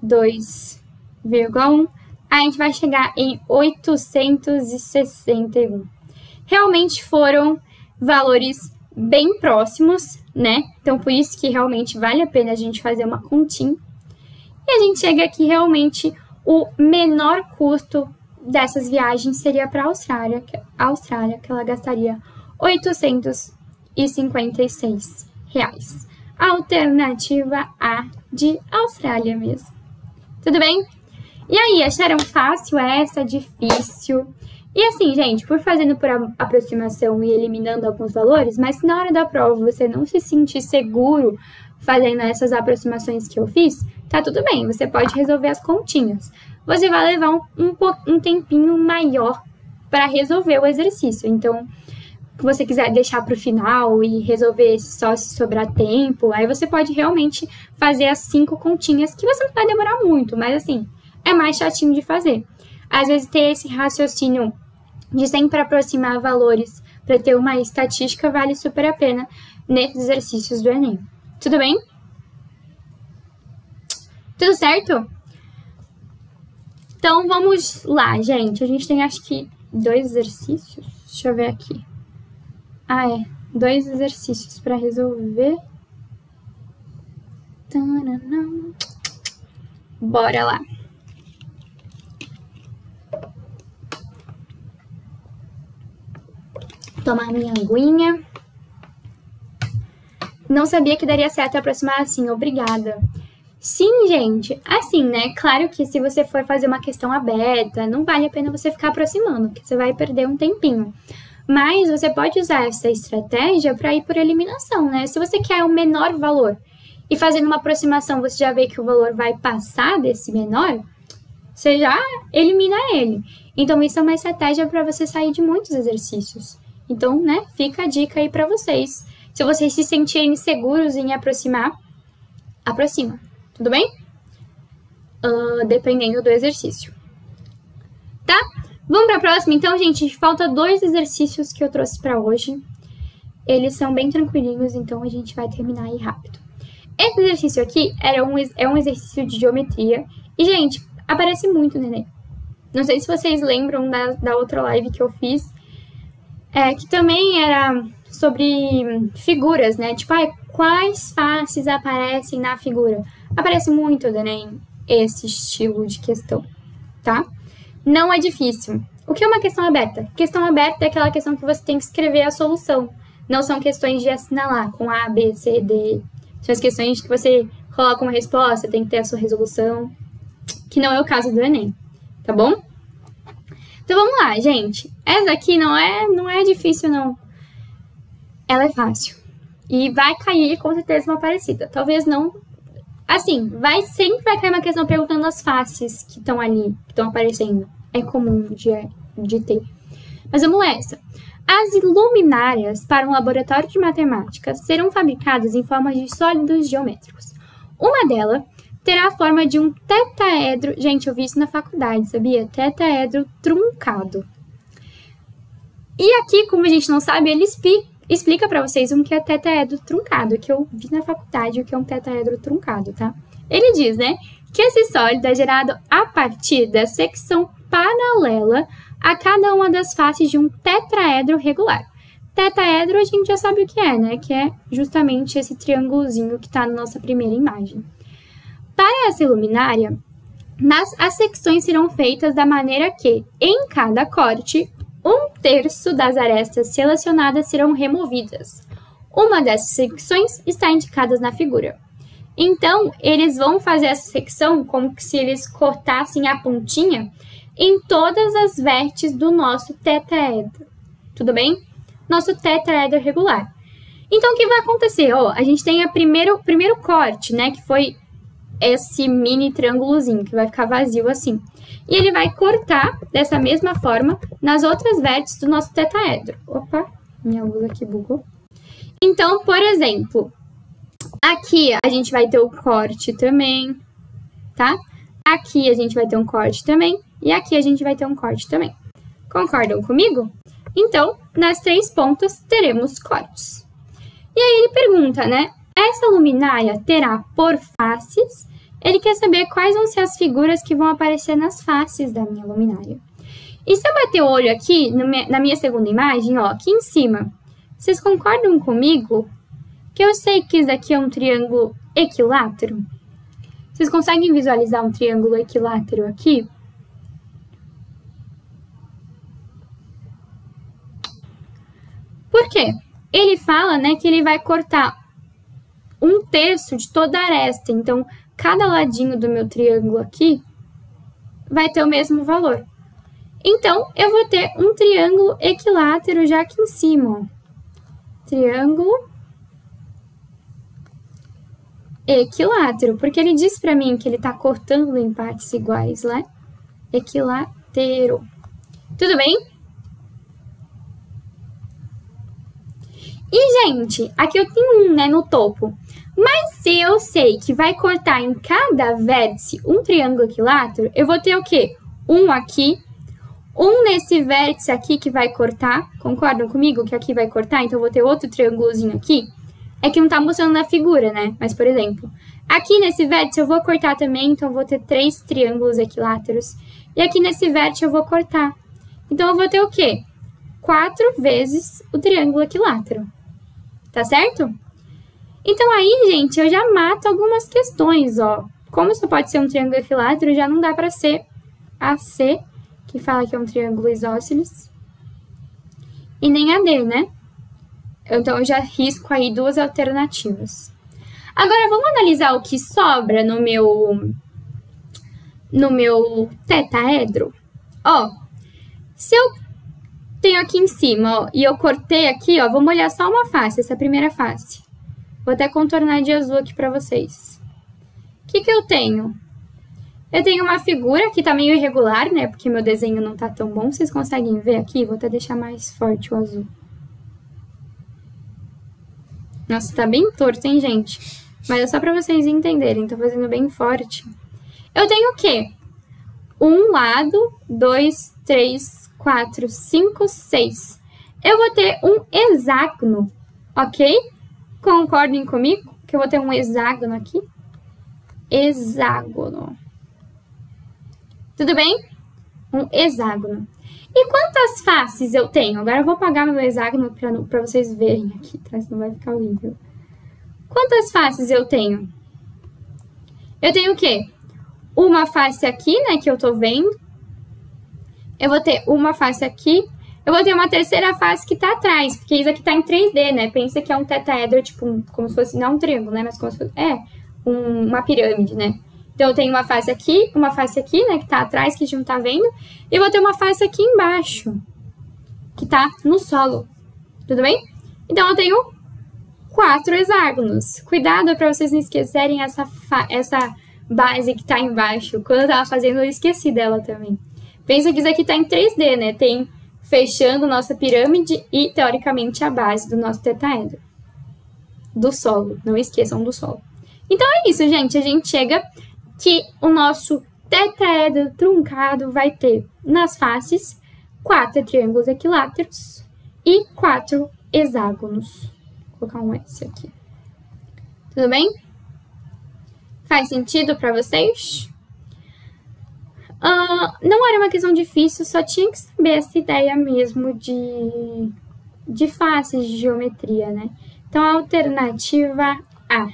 dois vírgula um, a gente vai chegar em oitocentos e sessenta e um. Realmente foram valores bem próximos, né? Então, por isso que realmente vale a pena a gente fazer uma continha. E a gente chega aqui, realmente, o menor custo dessas viagens seria para a Austrália, que, a Austrália, que ela gastaria oitocentos e cinquenta e seis reais. Alternativa A de Austrália mesmo. Tudo bem? E aí, acharam fácil essa? Difícil? E assim, gente, por fazendo por aproximação e eliminando alguns valores, mas se na hora da prova você não se sentir seguro fazendo essas aproximações que eu fiz, tá tudo bem, você pode resolver as continhas. Você vai levar um, um, um tempinho maior para resolver o exercício. Então, se você quiser deixar para o final e resolver só se sobrar tempo, aí você pode realmente fazer as cinco continhas, que você não vai demorar muito, mas assim, é mais chatinho de fazer. Às vezes ter esse raciocínio de sempre aproximar valores para ter uma estatística vale super a pena nesses exercícios do Enem. Tudo bem? Tudo certo? Então, vamos lá, gente. A gente tem, acho que, dois exercícios. Deixa eu ver aqui. Ah, é. Dois exercícios para resolver. Taranã. Bora lá. Tomar minha aguinha. Não sabia que daria certo aproximar assim, obrigada. Sim, gente, assim, né? Claro que se você for fazer uma questão aberta, não vale a pena você ficar aproximando, porque você vai perder um tempinho. Mas você pode usar essa estratégia para ir por eliminação, né? Se você quer o menor valor e fazendo uma aproximação você já vê que o valor vai passar desse menor, você já elimina ele. Então, isso é uma estratégia para você sair de muitos exercícios. Então, né, fica a dica aí para vocês. Se vocês se sentirem seguros em aproximar, aproxima, tudo bem? Uh, dependendo do exercício. Tá? Vamos para a próxima? Então, gente, falta dois exercícios que eu trouxe para hoje. Eles são bem tranquilinhos, então a gente vai terminar aí rápido. Esse exercício aqui era um, é um exercício de geometria. E, gente, aparece muito no Enem. Não sei se vocês lembram da, da outra live que eu fiz, é, que também era sobre figuras, né? Tipo, ah, quais faces aparecem na figura? Aparece muito no Enem esse estilo de questão, tá? Não é difícil. O que é uma questão aberta? Questão aberta é aquela questão que você tem que escrever a solução. Não são questões de assinalar com A, B, C, D. São as questões que você coloca uma resposta, tem que ter a sua resolução, que não é o caso do Enem, tá bom? Então vamos lá, gente. Essa aqui não é, não é difícil, não. Ela é fácil. E vai cair com certeza uma parecida. Talvez não. Assim, vai, sempre vai cair uma questão perguntando as faces que estão ali, que estão aparecendo. É comum de, de ter. Mas vamos lá, essa. As luminárias para um laboratório de matemática serão fabricadas em forma de sólidos geométricos. Uma delas terá a forma de um tetaedro. Gente, eu vi isso na faculdade, sabia? Tetaedro truncado. E aqui, como a gente não sabe, ele explica, explica para vocês o que é tetaedro truncado, que eu vi na faculdade o que é um tetaedro truncado, tá? Ele diz, né, que esse sólido é gerado a partir da secção paralela a cada uma das faces de um tetraedro regular. Tetaedro a gente já sabe o que é, né? Que é justamente esse triângulozinho que está na nossa primeira imagem. Para essa luminária, nas, as secções serão feitas da maneira que, em cada corte, um terço das arestas selecionadas serão removidas. Uma dessas secções está indicada na figura. Então, eles vão fazer essa secção como se eles cortassem a pontinha em todas as vértices do nosso tetraedro. Tudo bem? Nosso tetraedro regular. Então, o que vai acontecer? Ó, a gente tem o primeiro, primeiro corte, né? Que foi esse mini triângulozinho, que vai ficar vazio assim. E ele vai cortar dessa mesma forma nas outras vértices do nosso tetraedro. Opa, minha luz aqui bugou. Então, por exemplo, aqui a gente vai ter o corte também, tá? Aqui a gente vai ter um corte também. E aqui a gente vai ter um corte também. Concordam comigo? Então, nas três pontas teremos cortes. E aí ele pergunta, né? Essa luminária terá por faces ele quer saber quais vão ser as figuras que vão aparecer nas faces da minha luminária. E se eu bater o olho aqui, na minha segunda imagem, ó, aqui em cima, vocês concordam comigo que eu sei que isso daqui é um triângulo equilátero? Vocês conseguem visualizar um triângulo equilátero aqui? Por quê? Ele fala, né, que ele vai cortar um terço de toda a aresta. Então, cada ladinho do meu triângulo aqui vai ter o mesmo valor. Então, eu vou ter um triângulo equilátero já aqui em cima, ó. Triângulo equilátero, porque ele diz pra mim que ele tá cortando em partes iguais, né? Equilátero. Tudo bem? E, gente, aqui eu tenho um, né, no topo. Mas se eu sei que vai cortar em cada vértice um triângulo equilátero, eu vou ter o quê? Um aqui, um nesse vértice aqui que vai cortar. Concordam comigo que aqui vai cortar? Então, eu vou ter outro triângulozinho aqui. É que não tá mostrando na figura, né? Mas, por exemplo, aqui nesse vértice eu vou cortar também, então eu vou ter três triângulos equiláteros. E aqui nesse vértice eu vou cortar. Então, eu vou ter o quê? Quatro vezes o triângulo equilátero. Tá certo? Então, aí, gente, eu já mato algumas questões, ó. Como isso pode ser um triângulo equilátero, já não dá pra ser A C, que fala que é um triângulo isósceles, e nem A D, né? Então, eu já risco aí duas alternativas. Agora, vamos analisar o que sobra no meu, no meu tetaedro? Ó, se eu tenho aqui em cima, ó, e eu cortei aqui, ó, vamos olhar só uma face, essa primeira face. Vou até contornar de azul aqui pra vocês. O que que eu tenho? Eu tenho uma figura que tá meio irregular, né, porque meu desenho não tá tão bom. Vocês conseguem ver aqui? Vou até deixar mais forte o azul. Nossa, tá bem torto, hein, gente? Mas é só pra vocês entenderem, tô fazendo bem forte. Eu tenho o quê? Um lado, dois, três, quatro, cinco, seis. Eu vou ter um hexágono, ok? Concordem comigo que eu vou ter um hexágono aqui? Hexágono. Tudo bem? Um hexágono. E quantas faces eu tenho? Agora eu vou apagar meu hexágono para vocês verem aqui, tá? Senão vai ficar horrível. Quantas faces eu tenho? Eu tenho o quê? Uma face aqui, né, que eu tô vendo. Eu vou ter uma face aqui. Eu vou ter uma terceira face que tá atrás, porque isso aqui tá em três D, né? Pensa que é um tetaedro, tipo, um, como se fosse, não um triângulo, né? Mas como se fosse, é, um, uma pirâmide, né? Então, eu tenho uma face aqui, uma face aqui, né? Que tá atrás, que a gente não tá vendo. E eu vou ter uma face aqui embaixo, que tá no solo. Tudo bem? Então, eu tenho quatro hexágonos. Cuidado pra vocês não esquecerem essa, essa base que tá embaixo. Quando eu tava fazendo, eu esqueci dela também. Pensa que isso aqui tá em três D, né? Tem fechando nossa pirâmide e, teoricamente, a base do nosso tetaedro. Do solo. Não esqueçam do solo. Então, é isso, gente. A gente chega que o nosso tetaedro truncado vai ter, nas faces, quatro triângulos equiláteros e quatro hexágonos. Vou colocar um S aqui. Tudo bem? Faz sentido para vocês? Uh, não era uma questão difícil, só tinha que saber essa ideia mesmo de, de faces de geometria, né? Então, a alternativa A.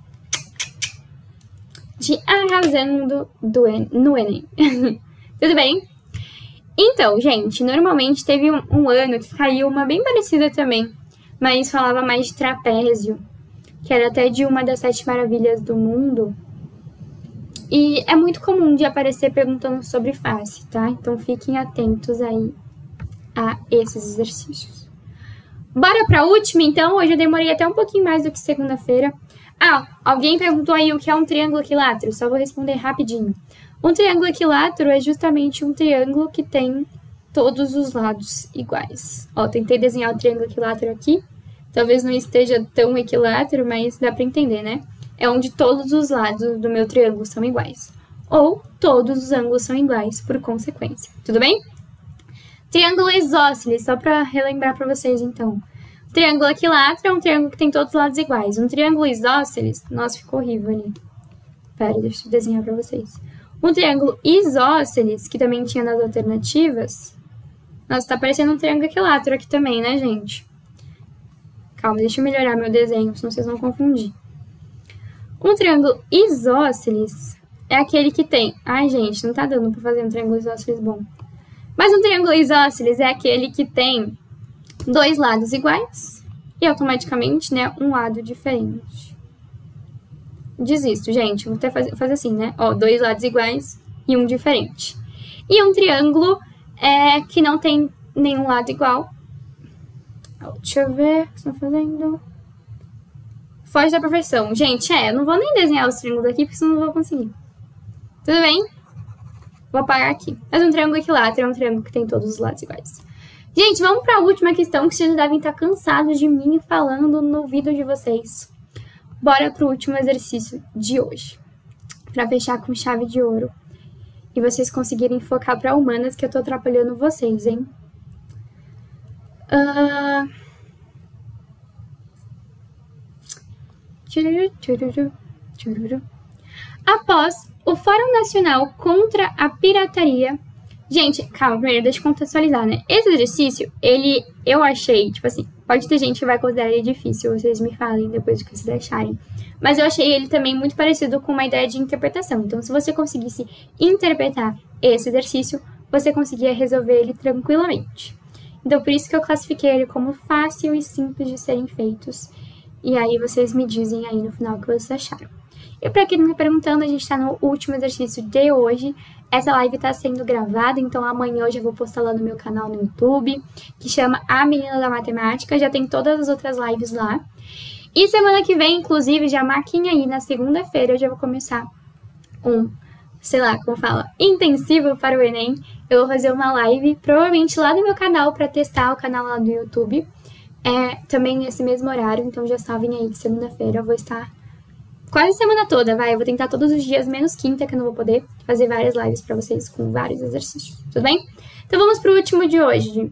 De arrasando do, no Enem. Tudo bem? Então, gente, normalmente teve um, um ano que caiu uma bem parecida também, mas falava mais de trapézio, que era até de uma das sete maravilhas do mundo. E é muito comum de aparecer perguntando sobre face, tá? Então, fiquem atentos aí a esses exercícios. Bora pra última, então? Hoje eu demorei até um pouquinho mais do que segunda-feira. Ah, alguém perguntou aí o que é um triângulo equilátero. Só vou responder rapidinho. Um triângulo equilátero é justamente um triângulo que tem todos os lados iguais. Ó, tentei desenhar o triângulo equilátero aqui. Talvez não esteja tão equilátero, mas dá pra entender, né? É onde todos os lados do meu triângulo são iguais. Ou todos os ângulos são iguais, por consequência. Tudo bem? Triângulo isósceles, só para relembrar para vocês, então. Triângulo equilátero é um triângulo que tem todos os lados iguais. Um triângulo isósceles, nossa, ficou horrível ali. Pera, deixa eu desenhar pra vocês. Um triângulo isósceles, que também tinha nas alternativas. Nossa, tá parecendo um triângulo equilátero aqui também, né, gente? Calma, deixa eu melhorar meu desenho, senão vocês vão confundir. Um triângulo isósceles é aquele que tem... Ai, gente, não tá dando pra fazer um triângulo isósceles bom. Mas um triângulo isósceles é aquele que tem dois lados iguais e automaticamente, né, um lado diferente. Desisto, gente. Vou até fazer, fazer assim, né? Ó, dois lados iguais e um diferente. E um triângulo é que não tem nenhum lado igual. Ó, deixa eu ver o que estão fazendo. Foge da perfeição. Gente, é, eu não vou nem desenhar os triângulos aqui, porque senão não vou conseguir. Tudo bem? Vou apagar aqui. Mas um triângulo equilátero é um triângulo que tem todos os lados iguais. Gente, vamos para a última questão, que vocês devem estar cansados de mim falando no ouvido de vocês. Bora pro último exercício de hoje. Pra fechar com chave de ouro. E vocês conseguirem focar pra humanas, que eu tô atrapalhando vocês, hein? Uh... Tchururu, tchururu, tchururu. Após o Fórum Nacional contra a Pirataria... Gente, calma, primeiro, deixa eu contextualizar, né? Esse exercício, ele, eu achei, tipo assim, pode ter gente que vai considerar ele difícil, vocês me falem depois do que vocês acharem. Mas eu achei ele também muito parecido com uma ideia de interpretação. Então, se você conseguisse interpretar esse exercício, você conseguia resolver ele tranquilamente. Então, por isso que eu classifiquei ele como fácil e simples de serem feitos. E aí, vocês me dizem aí no final o que vocês acharam. E pra quem não tá perguntando, a gente tá no último exercício de hoje. Essa live tá sendo gravada, então amanhã eu já vou postar lá no meu canal no YouTube, que chama A Menina da Matemática. Já tem todas as outras lives lá. E semana que vem, inclusive, já marquem aí, na segunda-feira, eu já vou começar um, sei lá, como fala, intensivo para o Enem. Eu vou fazer uma live, provavelmente lá no meu canal, pra testar o canal lá do YouTube. É também nesse mesmo horário, então já sabem aí que segunda-feira eu vou estar... Quase a semana toda, vai. Eu vou tentar todos os dias, menos quinta, que eu não vou poder fazer várias lives pra vocês com vários exercícios. Tudo bem? Então vamos pro último de hoje.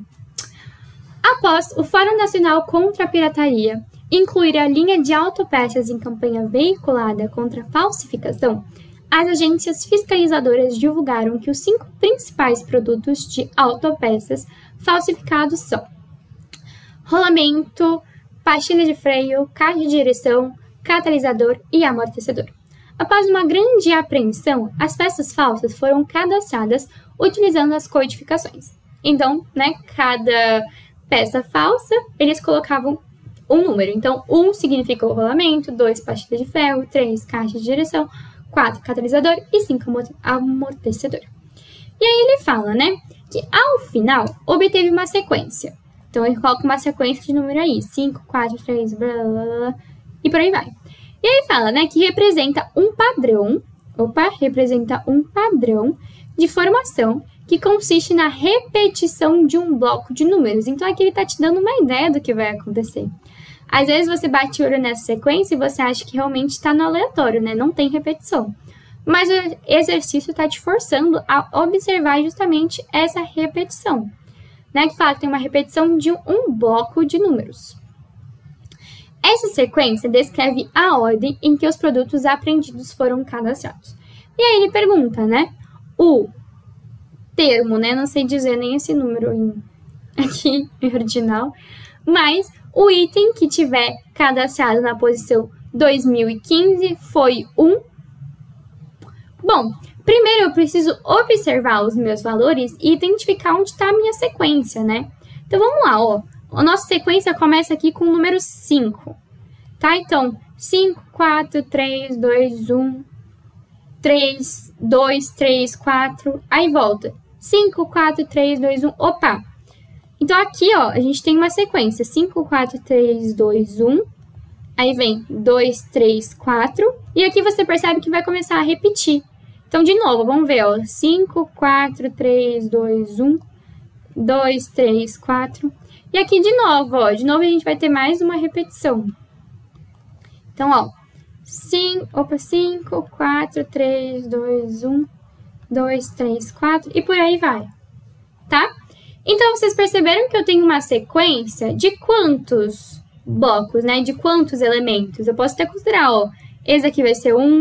Após o Fórum Nacional contra a Pirataria incluir a linha de autopeças em campanha veiculada contra a falsificação, as agências fiscalizadoras divulgaram que os cinco principais produtos de autopeças falsificados são rolamento, pastilha de freio, caixa de direção, catalisador e amortecedor. Após uma grande apreensão, as peças falsas foram cadastradas utilizando as codificações. Então, né, cada peça falsa, eles colocavam um número. Então, um significa o rolamento, dois, pastilha de ferro, três, caixa de direção, quatro, catalisador e cinco, amortecedor. E aí ele fala, né, que ao final obteve uma sequência. Então, ele coloca uma sequência de número aí, cinco, quatro, três, blá, blá, blá, e por aí vai. E aí fala, né, que representa um padrão, opa, representa um padrão de formação que consiste na repetição de um bloco de números. Então, aqui ele tá te dando uma ideia do que vai acontecer. Às vezes você bate o olho nessa sequência e você acha que realmente está no aleatório, né? Não tem repetição. Mas o exercício está te forçando a observar justamente essa repetição, né? Que fala que tem uma repetição de um bloco de números. Essa sequência descreve a ordem em que os produtos apreendidos foram cadastrados. E aí ele pergunta, né? O termo, né? Não sei dizer nem esse número em, aqui em original, mas o item que tiver cadastrado na posição dois mil e quinze foi um. Bom, primeiro eu preciso observar os meus valores e identificar onde está a minha sequência, né? Então vamos lá, ó. A nossa sequência começa aqui com o número cinco, tá? Então, cinco, quatro, três, dois, um, três, dois, três, quatro, aí volta. cinco, quatro, três, dois, um, opa! Então, aqui, ó, a gente tem uma sequência, cinco, quatro, três, dois, um, aí vem dois, três, quatro, e aqui você percebe que vai começar a repetir. Então, de novo, vamos ver, ó, cinco, quatro, três, dois, um, dois, três, quatro... E aqui de novo, ó, de novo a gente vai ter mais uma repetição. Então, ó, cinco, opa, cinco, quatro, três, dois, um, dois, três, quatro, e por aí vai, tá? Então, vocês perceberam que eu tenho uma sequência de quantos blocos, né? De quantos elementos? Eu posso até considerar, ó, esse aqui vai ser um,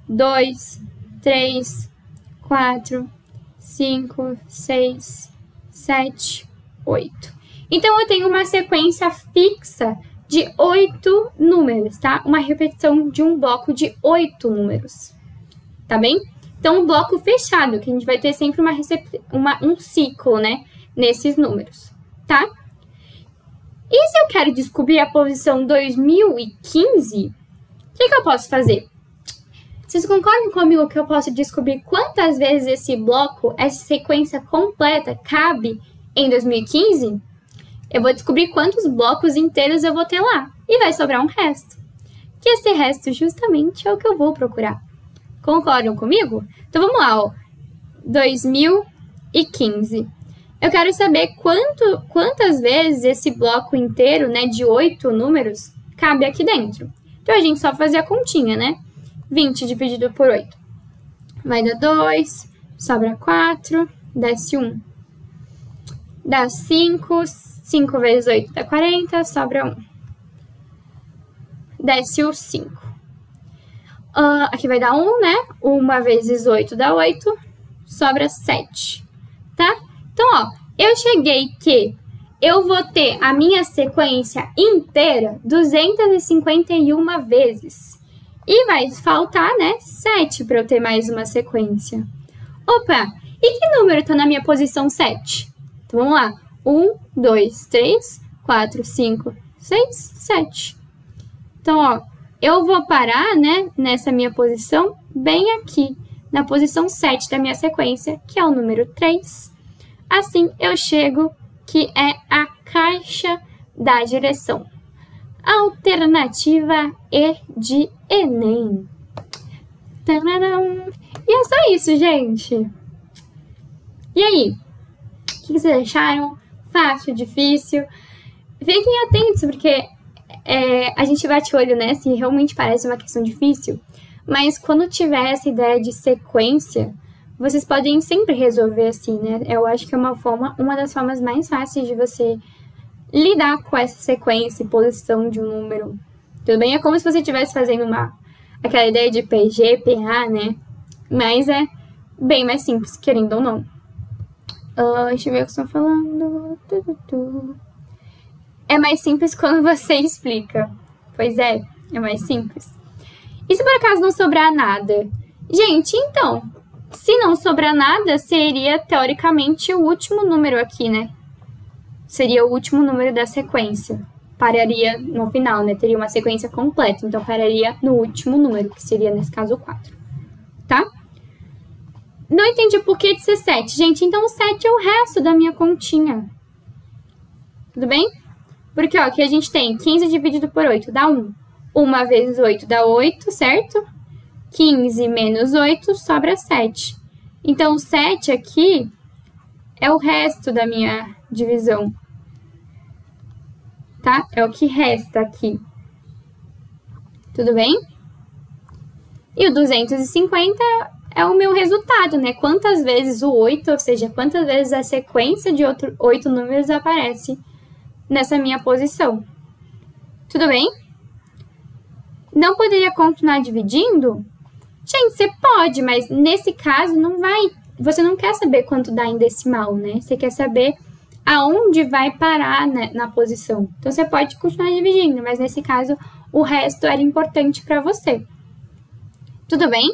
dois, três, quatro, cinco, seis, sete, oito. Então, eu tenho uma sequência fixa de oito números, tá? Uma repetição de um bloco de oito números, tá bem? Então, um bloco fechado, que a gente vai ter sempre uma, uma, um ciclo, né? Nesses números, tá? E se eu quero descobrir a posição dois mil e quinze, o que, que eu posso fazer? Vocês concordam comigo que eu posso descobrir quantas vezes esse bloco, essa sequência completa, cabe em dois mil e quinze? Eu vou descobrir quantos blocos inteiros eu vou ter lá. E vai sobrar um resto. Que esse resto justamente é o que eu vou procurar. Concordam comigo? Então vamos lá, ó. dois mil e quinze. Eu quero saber quanto, quantas vezes esse bloco inteiro, né, de oito números, cabe aqui dentro. Então a gente só fazia a continha, né? vinte dividido por oito. Vai dar dois, sobra quatro, desce um. Dá cinco, cinco vezes oito dá quarenta, sobra um. Desce o cinco. Uh, aqui vai dar um, né? uma vezes oito dá oito, sobra sete, tá? Então, ó, eu cheguei que eu vou ter a minha sequência inteira duzentas e cinquenta e uma vezes. E vai faltar, né, sete para eu ter mais uma sequência. Opa, e que número está na minha posição sete? Então, vamos lá. um, dois, três, quatro, cinco, seis, sete. Então, ó, eu vou parar, né, nessa minha posição bem aqui, na posição sete da minha sequência, que é o número três. Assim, eu chego que é a caixa da direção. Alternativa E de Enem. Tararam. E é só isso, gente. E aí? O que vocês acharam? Fácil, difícil? Fiquem atentos, porque é, a gente bate o olho, né? Se realmente parece uma questão difícil. Mas quando tiver essa ideia de sequência, vocês podem sempre resolver assim, né? Eu acho que é uma forma, uma das formas mais fáceis de você lidar com essa sequência e posição de um número. Tudo bem? É como se você estivesse fazendo uma, aquela ideia de P G, P A, né? Mas é bem mais simples, querendo ou não. Uh, deixa eu ver o que eu estou falando. É mais simples quando você explica. Pois é, é mais simples. E se por acaso não sobrar nada? Gente, então, se não sobrar nada, seria teoricamente o último número aqui, né? Seria o último número da sequência. Pararia no final, né? Teria uma sequência completa. Então, pararia no último número, que seria, nesse caso, o quatro. Tá? Não entendi o porquê de ser sete. Gente, então o sete é o resto da minha continha. Tudo bem? Porque, ó, aqui a gente tem quinze dividido por oito dá um. uma vezes oito dá oito, certo? quinze menos oito sobra sete. Então, o sete aqui é o resto da minha divisão. Tá? É o que resta aqui. Tudo bem? E o duzentos e cinquenta é o meu resultado, né? Quantas vezes o oito, ou seja, quantas vezes a sequência de outro, oito números aparece nessa minha posição. Tudo bem? Não poderia continuar dividindo? Gente, você pode, mas nesse caso não vai... Você não quer saber quanto dá em decimal, né? Você quer saber aonde vai parar, né, na posição. Então, você pode continuar dividindo, mas nesse caso, o resto era importante para você. Tudo bem?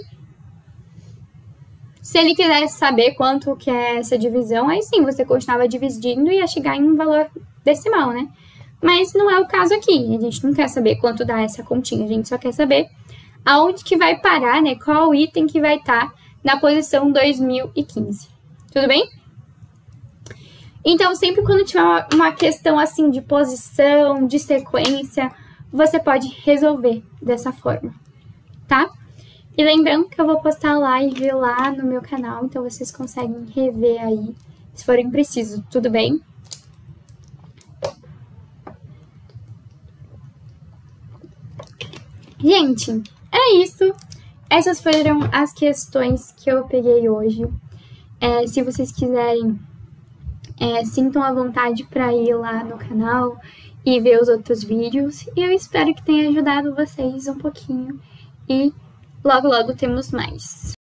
Se ele quisesse saber quanto que é essa divisão, aí sim, você continuava dividindo e ia chegar em um valor decimal, né? Mas não é o caso aqui. A gente não quer saber quanto dá essa continha. A gente só quer saber aonde que vai parar, né? Qual item que vai estar na posição dois mil e quinze. Tudo bem? Então, sempre quando tiver uma, uma questão assim de posição, de sequência, você pode resolver dessa forma, tá? E lembrando que eu vou postar live lá no meu canal, então vocês conseguem rever aí, se forem precisos, tudo bem? Gente, é isso. Essas foram as questões que eu peguei hoje. É, se vocês quiserem, é, sintam à vontade para ir lá no canal e ver os outros vídeos. E eu espero que tenha ajudado vocês um pouquinho. E logo, logo temos mais.